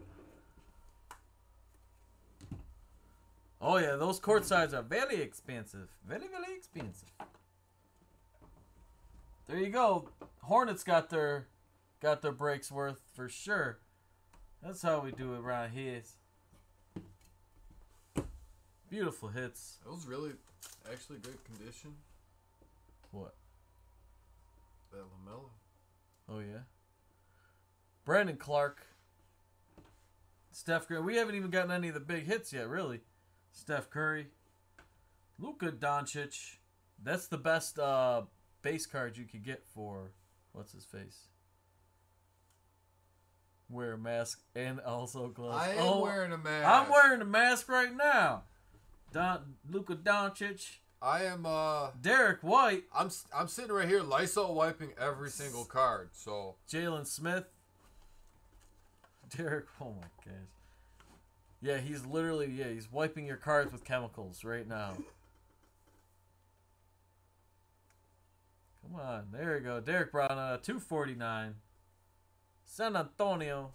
Oh yeah, those court sides are very expensive. Very, very expensive. There you go. Hornets got their breaks worth for sure. That's how we do it around here. Beautiful hits. It was really actually good condition. What? That LaMelo. Oh, yeah. Brandon Clark. Steph Curry. We haven't even gotten any of the big hits yet, really. Steph Curry. Luka Doncic. That's the best base card you could get for, what's his face? Wear a mask and also gloves. I am wearing a mask. I'm wearing a mask right now. Luka Doncic. I am Derek White. I'm sitting right here Lysol wiping every single card. So Jalen Smith. Derek, oh my gosh. Yeah, he's literally, he's wiping your cards with chemicals right now. Come on, there you go. Derek Brown, 249. San Antonio.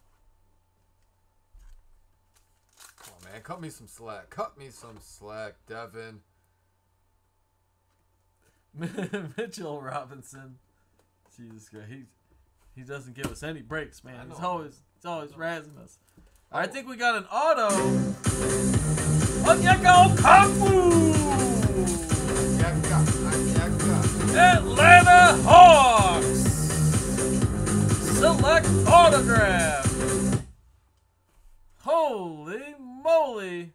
come on, man, cut me some slack. Cut me some slack, Devin. Mitchell Robinson. Jesus Christ, he doesn't give us any breaks, man. He's always razzing us. I think we got an auto. Onyeka Okafu. Atlanta Hawks. Select autograph. Holy moly.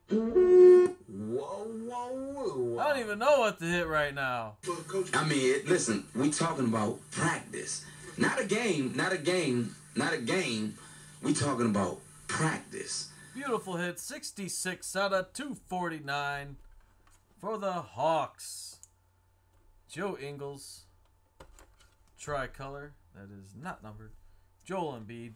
Whoa. I don't even know what to hit right now. I mean, listen, we talking about practice. Not a game. We talking about practice. Beautiful hit. 66 out of 249 for the Hawks. Joe Ingles. Tricolor. That is not numbered. Joel Embiid.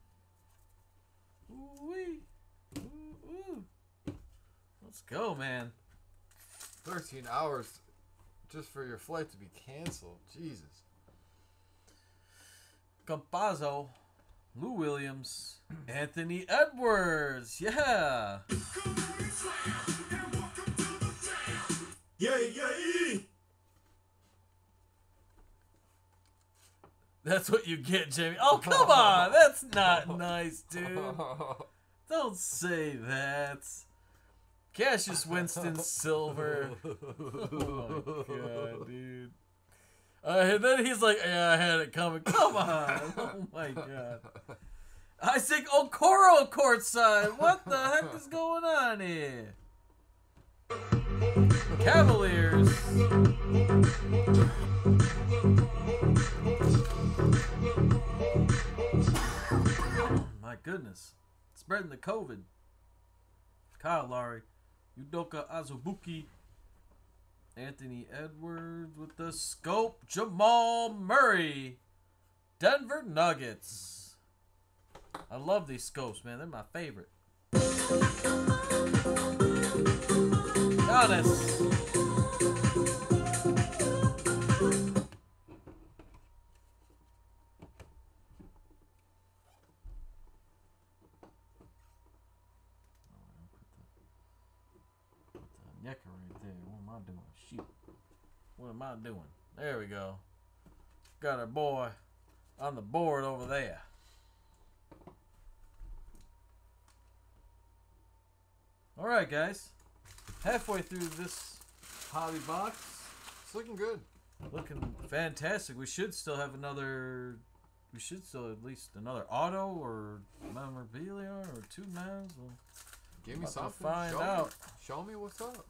Ooh-wee. Ooh. Let's go, man. 13 hours just for your flight to be canceled. Jesus. Campazzo. Lou Williams. Anthony Edwards. Yeah. Yay! That's what you get, Jamie. Oh, come on. That's not nice, dude. Don't say that. Cassius Winston Silver. Oh, my God, dude. And then he's like, yeah, I had it coming. Come on. Oh, my God. Isaac Okoro courtside. What the heck is going on here? Cavaliers. Oh, my goodness. Spreading the COVID. Kyle Lowry. Udoka Azubuike. Anthony Edwards with the scope. Jamal Murray. Denver Nuggets. I love these scopes, man. They're my favorite. Giannis. Yucca right there. What am I doing? Shoot. What am I doing? There we go. Got our boy on the board over there. Alright, guys. Halfway through this hobby box. It's looking good. Looking fantastic. We should still have another... We should still at least another auto or memorabilia or two mans. We'll Give me something. find out. Show me what's up.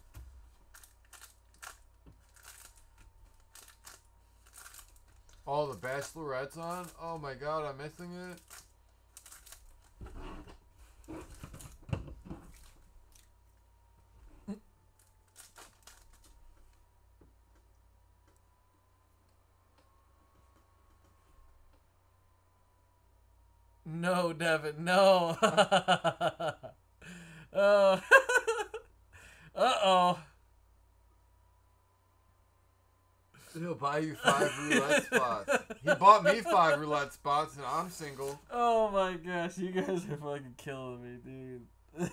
Oh, the Bachelorette's on? Oh my god, I'm missing it. No, Devin, no. Oh. Uh-oh. He'll buy you 5 roulette spots. He bought me 5 roulette spots, and I'm single. Oh my gosh, you guys are fucking killing me, dude.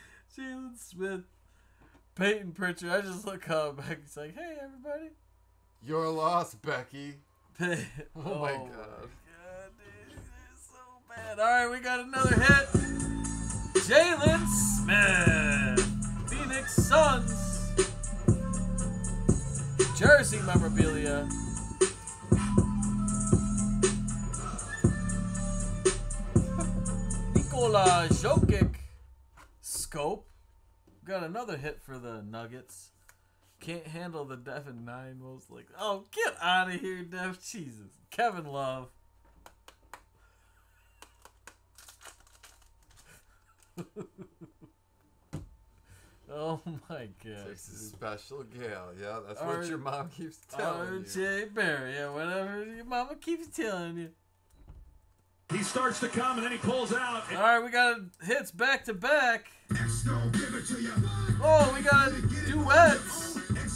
Jalen Smith, Peyton Pritchard. I just look up back. He's like, hey, everybody. Your loss, Becky. Oh my God. Dude, it's so bad. All right, we got another hit. Jalen Smith, Phoenix Suns, jersey memorabilia. Nikola Jokic scope. Got another hit for the Nuggets. Can't handle the Devin 9 most like. Oh, get out of here, Dev. Jesus. Kevin Love. Oh my God. It's a special gal. Yeah, that's what your mom keeps telling you. RJ Barry. Yeah, whatever your mama keeps telling you. He starts to come and then he pulls out. All right, we got hits back to back. Oh, we got duets.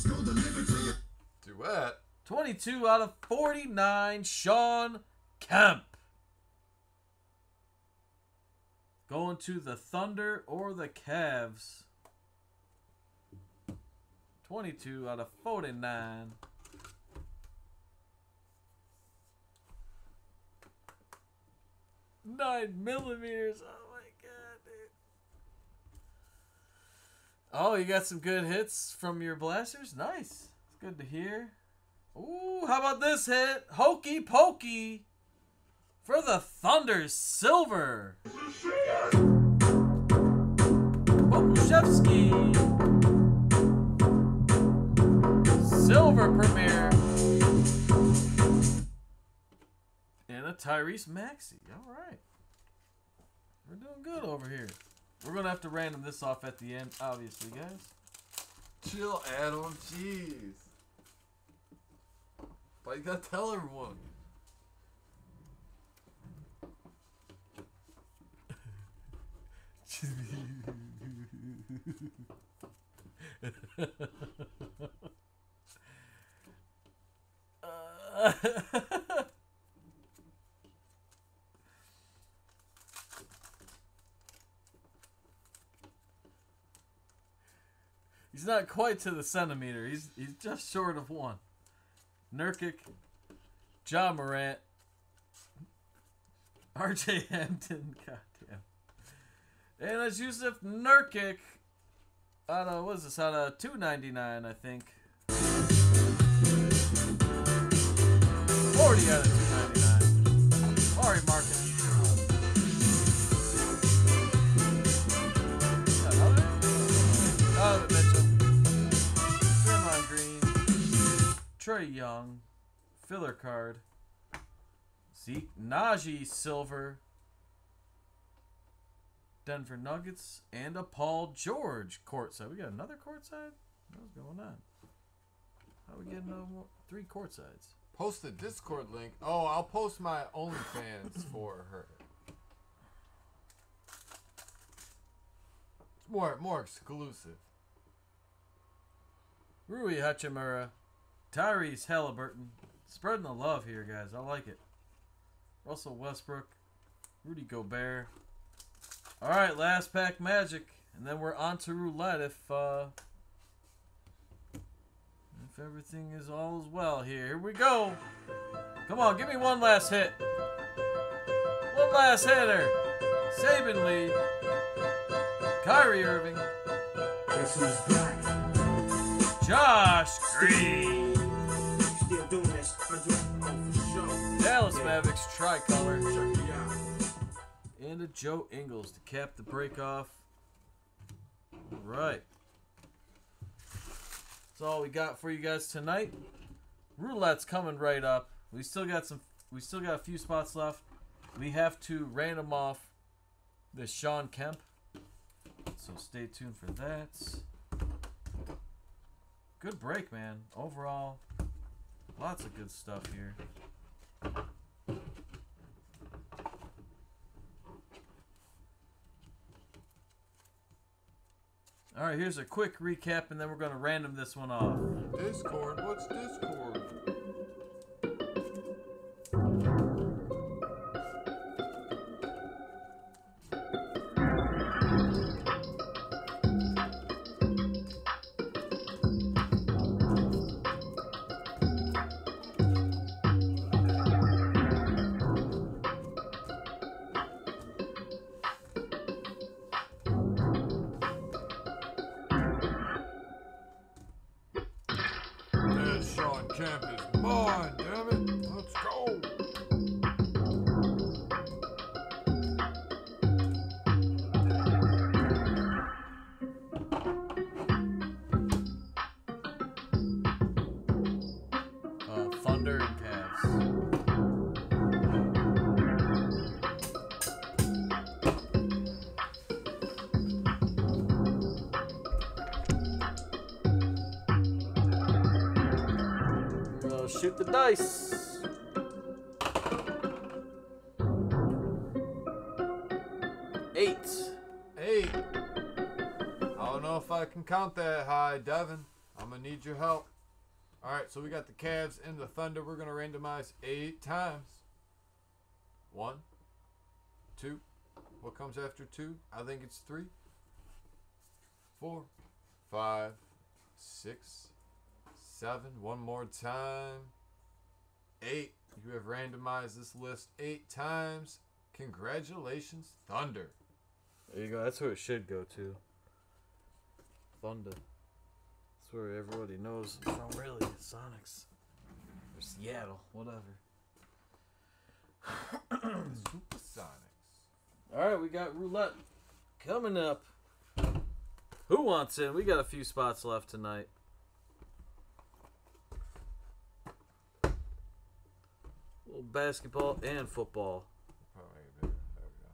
Duet. 22 out of 49, Sean Kemp. Going to the Thunder or the Cavs. 22 out of 49. $9 millimeters. Oh my God, dude. Oh, you got some good hits from your blasters? Nice. It's good to hear. Ooh, how about this hit? Hokey Pokey for the Thunder silver. Bokushevsky. Silver premiere. And a Tyrese Maxey. All right. We're doing good over here. We're going to have to random this off at the end, obviously, guys. Chill, Adam. Jeez. But you gotta tell everyone. He's not quite to the centimeter. He's just short of one. Nurkic, Ja Morant, RJ Hampton, goddamn. And it's Yusuf Nurkic out of, what is this, out of $2.99, I think. 40 out of $2.99. Sorry, Marcus. Donovan Mitchell, Draymond Green, Trae Young, filler card, Zeke Najee silver, Denver Nuggets, and a Paul George courtside. We got another courtside? What's going on? How are we getting 3 courtsides? Post the Discord link. Oh, I'll post my OnlyFans for her. It's more exclusive. Rui Hachimura, Tyrese Halliburton. Spreading the love here, guys. I like it. Russell Westbrook, Rudy Gobert. All right, last pack magic. And then we're on to roulette if everything is all as well here. Here we go. Come on, give me one last hit. One last hitter. Saban Lee. Kyrie Irving. Guess who's back? Josh Green. Still doing this. For sure. Dallas Mavericks tricolor. Check me out. And a Joe Ingles to cap the break off. All right. That's all we got for you guys tonight. Roulette's coming right up. We still got a few spots left. We have to random off this Sean Kemp. So stay tuned for that. Good break, man. Overall, lots of good stuff here. All right, here's a quick recap, and then we're going to random this one off. Discord? What's Discord? camp is mine, damn it. Let's go. Thunder and Cavs. Shoot the dice. Eight. I don't know if I can count that high, Devin. I'm going to need your help. All right, so we got the Cavs and the Thunder. We're going to randomize 8 times. 1, 2. What comes after 2? I think it's 3, 4, 5, 6, 7. One more time. 8. You have randomized this list 8 times. Congratulations, Thunder. There you go. That's where it should go to. Thunder. That's where everybody knows I'm from, really. Sonics. Or Seattle. Whatever. Supersonics. Alright, we got roulette coming up. Who wants in? We got a few spots left tonight. Little basketball and football. Oh, there we go.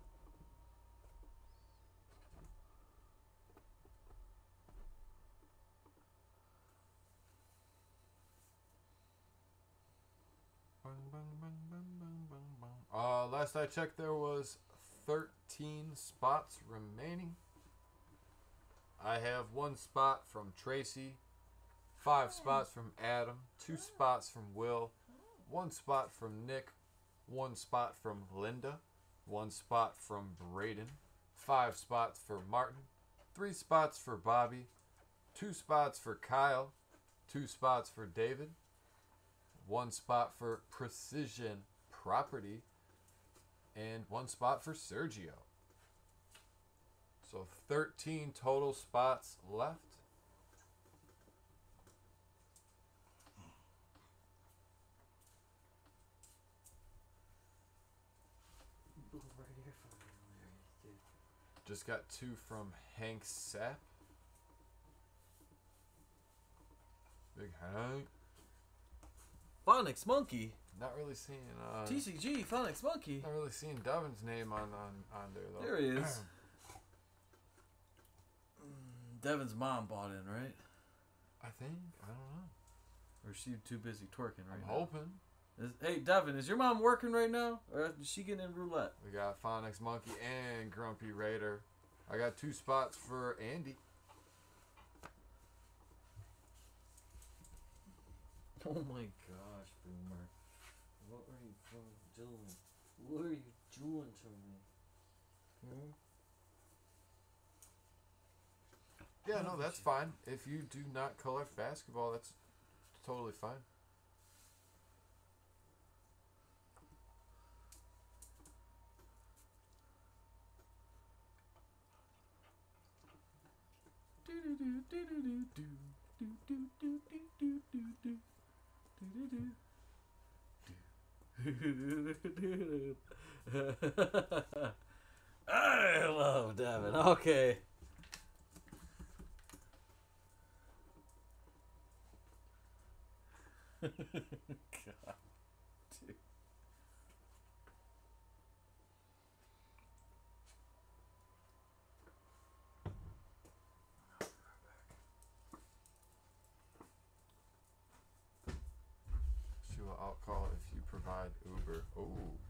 Last I checked, there was 13 spots remaining. I have 1 spot from Tracy, 5 spots from Adam, 2 spots from Will, 1 spot from Nick, 1 spot from Linda, 1 spot from Braden, 5 spots for Martin, 3 spots for Bobby, 2 spots for Kyle, 2 spots for David, 1 spot for Precision Property, and 1 spot for Sergio. So 13 total spots left. Just got 2 from Hank Sapp. Big Hank. Phonics Monkey. Not really seeing TCG Phonics Monkey. not really seeing Devin's name on there though. There he is. Devin's mom bought in, right? I think. I don't know. Or is she too busy twerking right I'm now? hoping. Hey, Devin, is your mom working right now? Or is she getting in roulette? We got Phonics Monkey and Grumpy Raider. I got 2 spots for Andy. Oh my gosh, Boomer. What are you doing? What are you doing to me? Yeah, no, that's fine. If you do not collect basketball, that's totally fine. I love Devin. Okay. God, dude. She will outcall if you provide Uber. Ooh.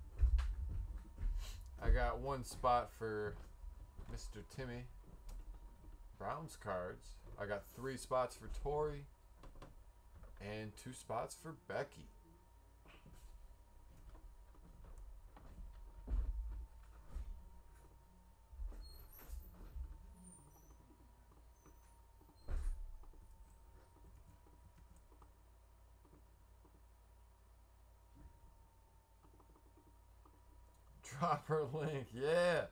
I got 1 spot for Mr. Timmy Brown's cards. I got 3 spots for Tori and 2 spots for Becky. Drop her link, yeah.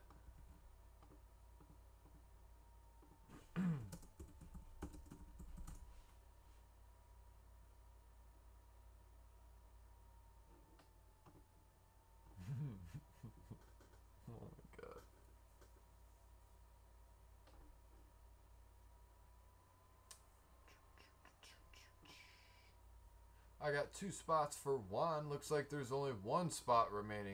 I got 2 spots for Juan. Looks like there's only 1 spot remaining.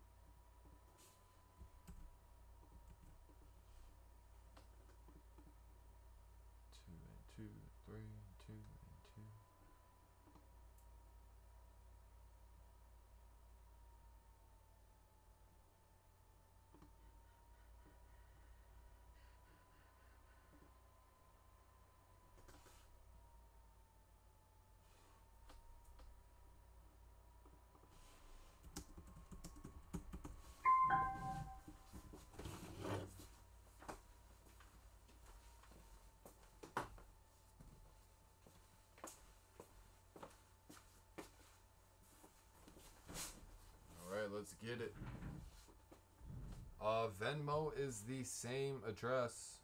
Two and two, 3 and 2 and 2. Let's get it. Venmo is the same address.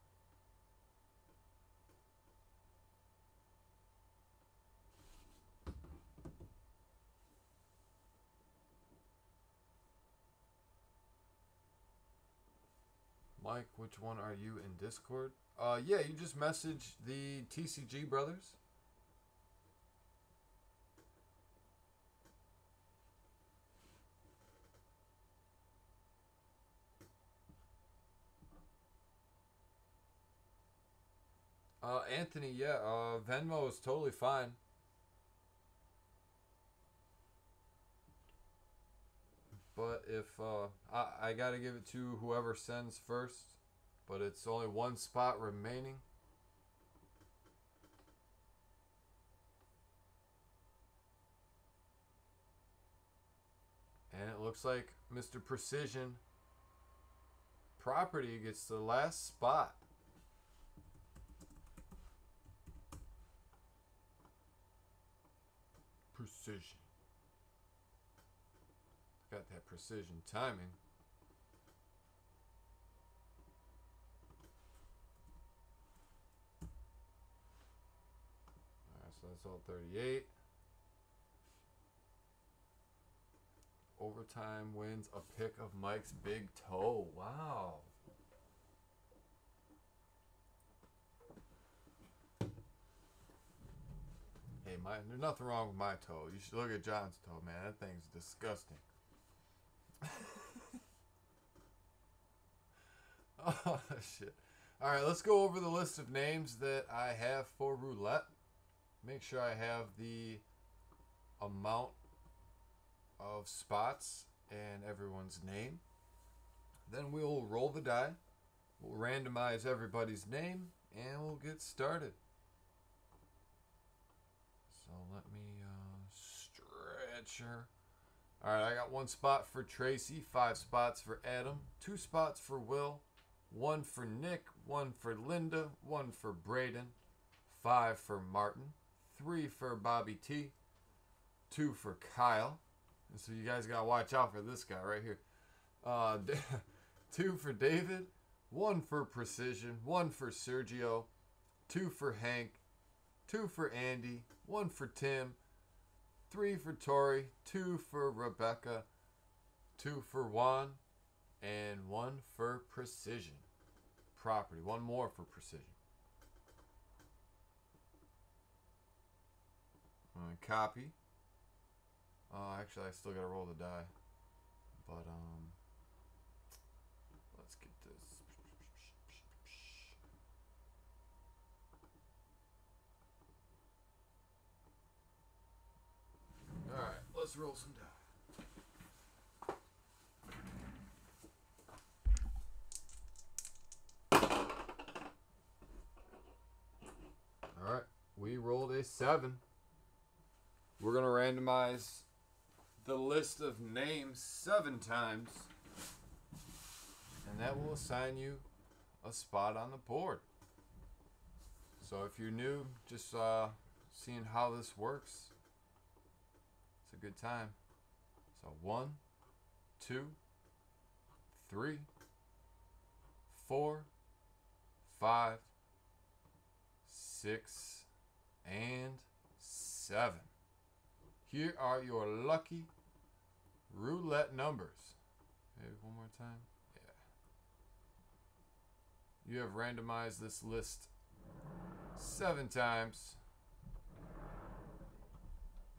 Mike, which one are you in Discord? Yeah, you just message the TCG brothers. Anthony, yeah, Venmo is totally fine. But if, I gotta give it to whoever sends first. But it's only 1 spot remaining. And it looks like Mr. Precision Property gets the last spot. Precision. Got that precision timing. Alright, so that's all 38. Overtime wins a pick of Mike's big toe. Wow. Hey, there's nothing wrong with my toe. You should look at John's toe, man. That thing's disgusting. Oh, shit. Alright, let's go over the list of names that I have for roulette. Make sure I have the amount of spots and everyone's name. Then we'll roll the die. We'll randomize everybody's name and we'll get started. So let me stretch her. Alright, I got 1 spot for Tracy, 5 spots for Adam, 2 spots for Will, 1 for Nick, 1 for Linda, 1 for Braden, 5 for Martin, 3 for Bobby T, 2 for Kyle. And so you guys gotta watch out for this guy right here. 2 for David, 1 for Precision, 1 for Sergio, 2 for Hank, 2 for Andy, 1 for Tim, 3 for Tori, 2 for Rebecca, 2 for Juan, and 1 for Precision Property. 1 more for Precision. Copy. Actually, I still gotta roll the die. But, let's get this. Alright, let's roll some die. Alright, we rolled a 7. We're going to randomize the list of names 7 times. And that will assign you a spot on the board. So if you're new, just seeing how this works, it's a good time. So 1, 2, 3, 4, 5, 6, and 7. Here are your lucky roulette numbers. Maybe one more time. Yeah. You have randomized this list 7 times.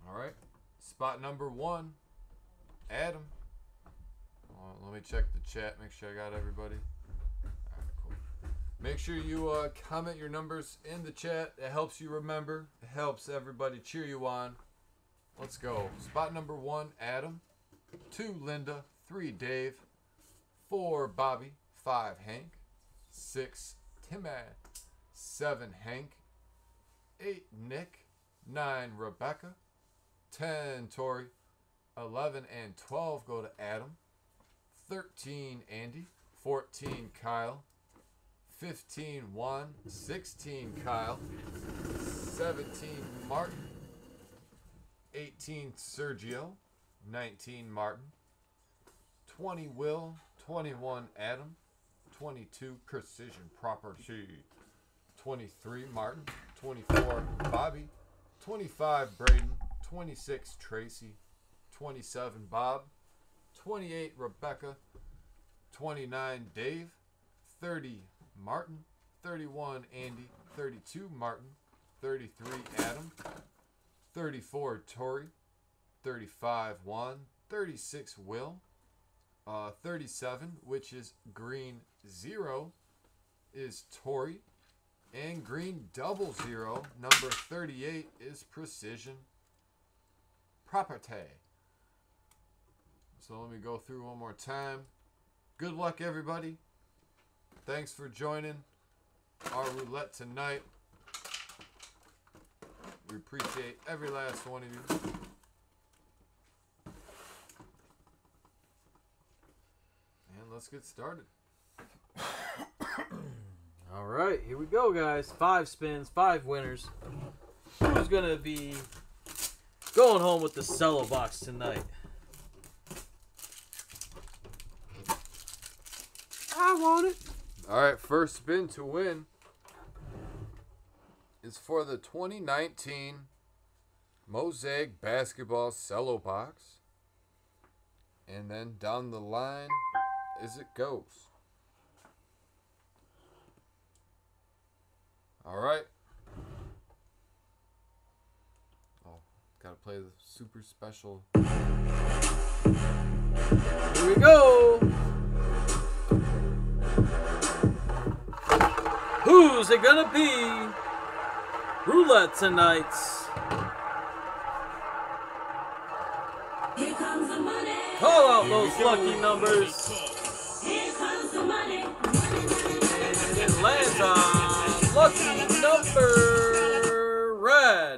All right. Spot number 1, Adam. Let me check the chat. Make sure I got everybody. All right, cool. Make sure you comment your numbers in the chat. It helps you remember. It helps everybody cheer you on. Let's go. Spot number 1, Adam. 2, Linda. 3, Dave. 4, Bobby. 5, Hank. 6, Timmy. 7, Hank. 8, Nick. 9, Rebecca. 10, Tori. 11 and 12 go to Adam. 13, Andy. 14, Kyle. 15, Juan. 16, Kyle. 17, Martin. 18, Sergio. 19, Martin. 20, Will. 21, Adam. 22, Precision Property. 23, Martin. 24, Bobby. 25, Braden. 26, Tracy. 27, Bob. 28, Rebecca. 29, Dave. 30, Martin. 31, Andy. 32, Martin. 33, Adam. 34, Tori. 35, Juan. 36, Will. 37, which is green 0, is Tori. And green 00, number 38, is Precision Property. So let me go through one more time. Good luck, everybody. Thanks for joining our roulette tonight. We appreciate every last one of you. And let's get started. All right, here we go, guys. 5 spins, 5 winners. Who's going to be going home with the cello box tonight? I want it. All right, first spin to win is for the 2019 Mosaic Basketball cello box. And then down the line as it goes. All right. Oh, gotta play the super special. Here we go. Who's it gonna be? Roulette tonight. Here comes the money. Call out those lucky numbers. Here comes the money. And it lands on lucky number red.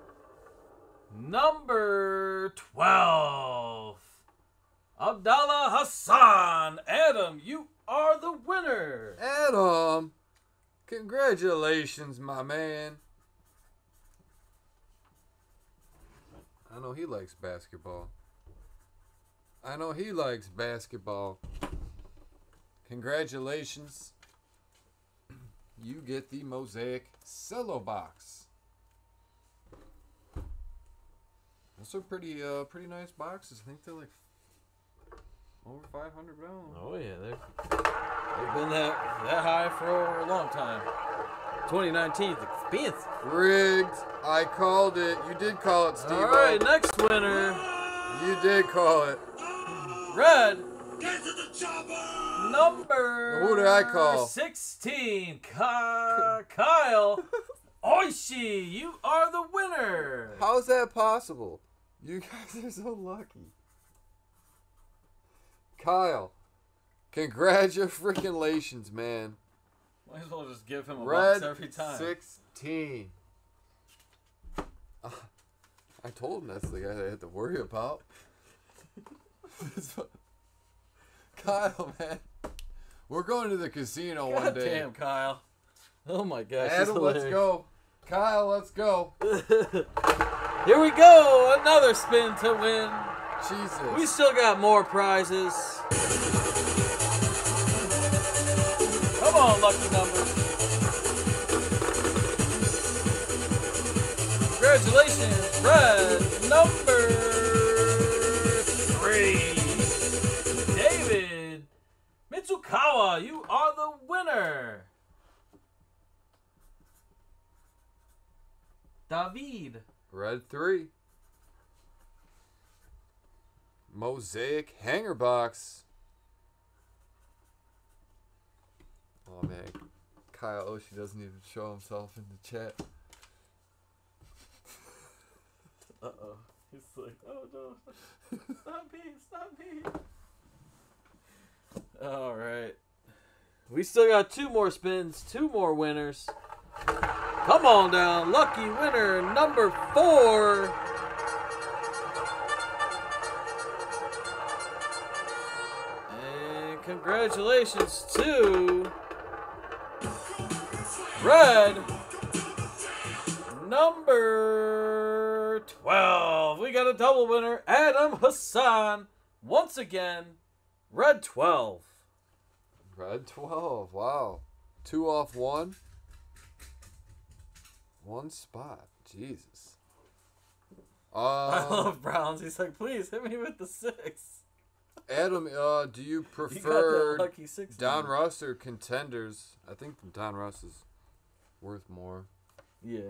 Number 12. Abdallah Hassan. Adam, you are the winner. Adam, congratulations, my man. I know he likes basketball. I know he likes basketball. Congratulations. You get the Mosaic cello box. Those are pretty nice boxes. I think they're like over 500 pounds. Oh yeah, they've been that high for a long time. 2019 is expensive. Rigged. I called it. You did call it, Steve. All right, next winner. You did call it. Red. Get to the chopper! Number Who did I call? 16. Kyle. Oishi, you are the winner. How's that possible? You guys are so lucky. Kyle, congratulations, man. Might as well just give him a Red box every time. 16. I told him that's the guy that I had to worry about. Kyle, man. We're going to the casino one day. Damn, Kyle. Oh my gosh. Adam, let's go. Kyle, let's go. Here we go. Another spin to win. Jesus. We still got more prizes. Come on, lucky numbers. Congratulations, red number 3. David Mitsukawa, you are the winner. David. Red 3. Mosaic hanger box. Oh man, Kyle Oshie doesn't even show himself in the chat. Uh-oh. He's like, oh no. Stop me. Alright. We still got 2 more spins, 2 more winners. Come on down. Lucky winner number 4. And congratulations to red number 12. We got a double winner, Adam Hassan. Once again, red 12. Red 12. Wow. 2 off 1. 1 spot. Jesus. I love Browns. He's like, please hit me with the 6. Adam, do you You got prefer that lucky 6. Donruss or Contenders? I think Donruss is worth more. Yeah.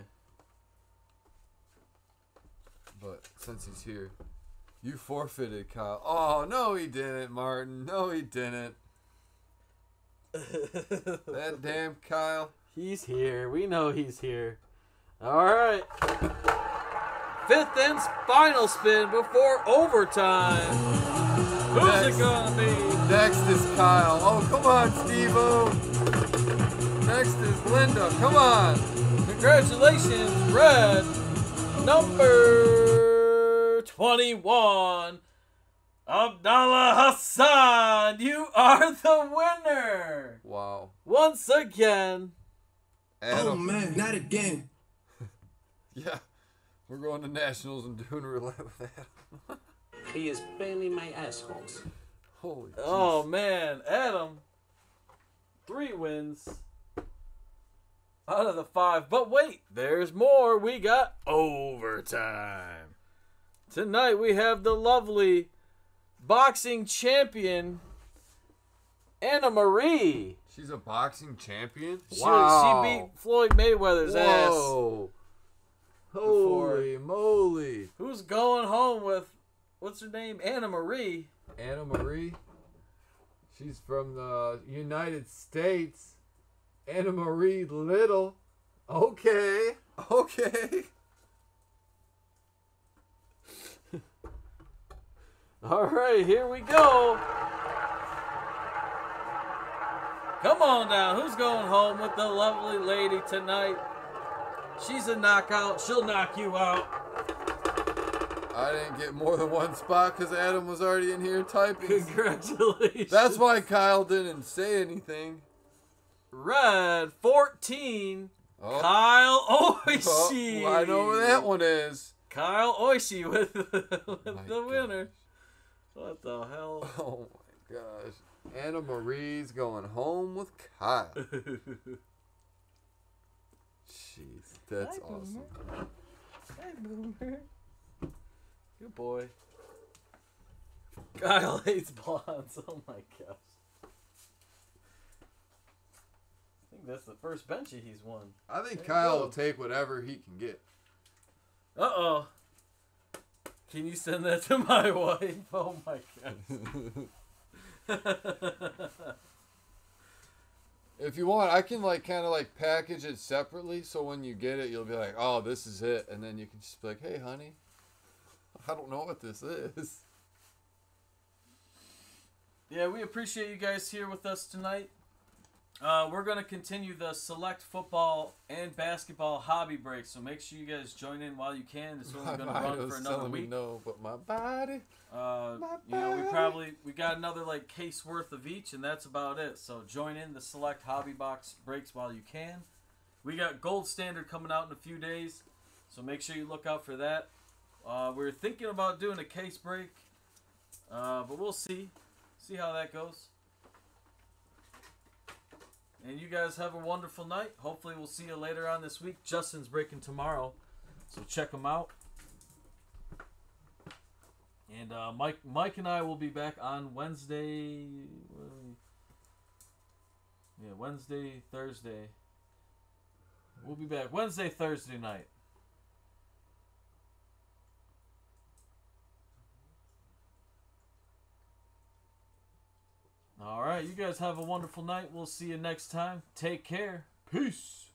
But since he's here, you forfeited, Kyle. Oh, no, he didn't, Martin. No, he didn't. That damn Kyle. He's here. We know he's here. All right. 5th and final spin before overtime. Who's it gonna be? Next is Kyle. Oh, come on, Steve-O. Next is Linda. Come on. Congratulations, red number 21. Abdallah Hassan, you are the winner. Wow. Once again. Adam. Oh man, not again. Yeah. We're going to Nationals and doing roulette with Adam. He is barely my assholes. Holy Oh, man. Adam, 3 wins out of the 5. But wait, there's more. We got overtime. Tonight we have the lovely boxing champion, Anna Marie. She's a boxing champion? She beat Floyd Mayweather's ass. Whoa. Holy moly. Who's going home with, what's her name? Anna Marie. Anna Marie? She's from the United States. Anna Marie Little. Okay. Okay. All right, here we go. Come on down. Who's going home with the lovely lady tonight? She's a knockout. She'll knock you out. I didn't get more than 1 spot because Adam was already in here typing. Congratulations. That's why Kyle didn't say anything. Red 14. Oh. Kyle Oishi. Oh, I know where that one is. Kyle Oishi with the My winner. gosh. What the hell? Oh my gosh. Anna Marie's going home with Kyle. Jeez, that's awesome. Hey, Boomer. Good boy. Kyle hates blondes. Oh my gosh. I think that's the first benchy he's won. I think There you Kyle go. will take whatever he can get. Uh-oh. Can you send that to my wife? Oh my gosh. If you want, I can kind of package it separately, so when you get it, you'll be like, "Oh, this is it," and then you can just be like, "Hey, honey, I don't know what this is." Yeah, we appreciate you guys here with us tonight. We're going to continue the select football and basketball hobby break, so make sure you guys join in while you can. It's only going to run for another week. No, but my body. We got another case worth of each, and that's about it. So join in the select hobby box breaks while you can. We got Gold Standard coming out in a few days, so make sure you look out for that. We're thinking about doing a case break, but we'll see how that goes. And you guys have a wonderful night. Hopefully we'll see you later on this week. Justin's breaking tomorrow, so check him out. And Mike and I will be back on Wednesday. Wednesday, Thursday. We'll be back Wednesday, Thursday night. All right, you guys have a wonderful night. We'll see you next time. Take care. Peace.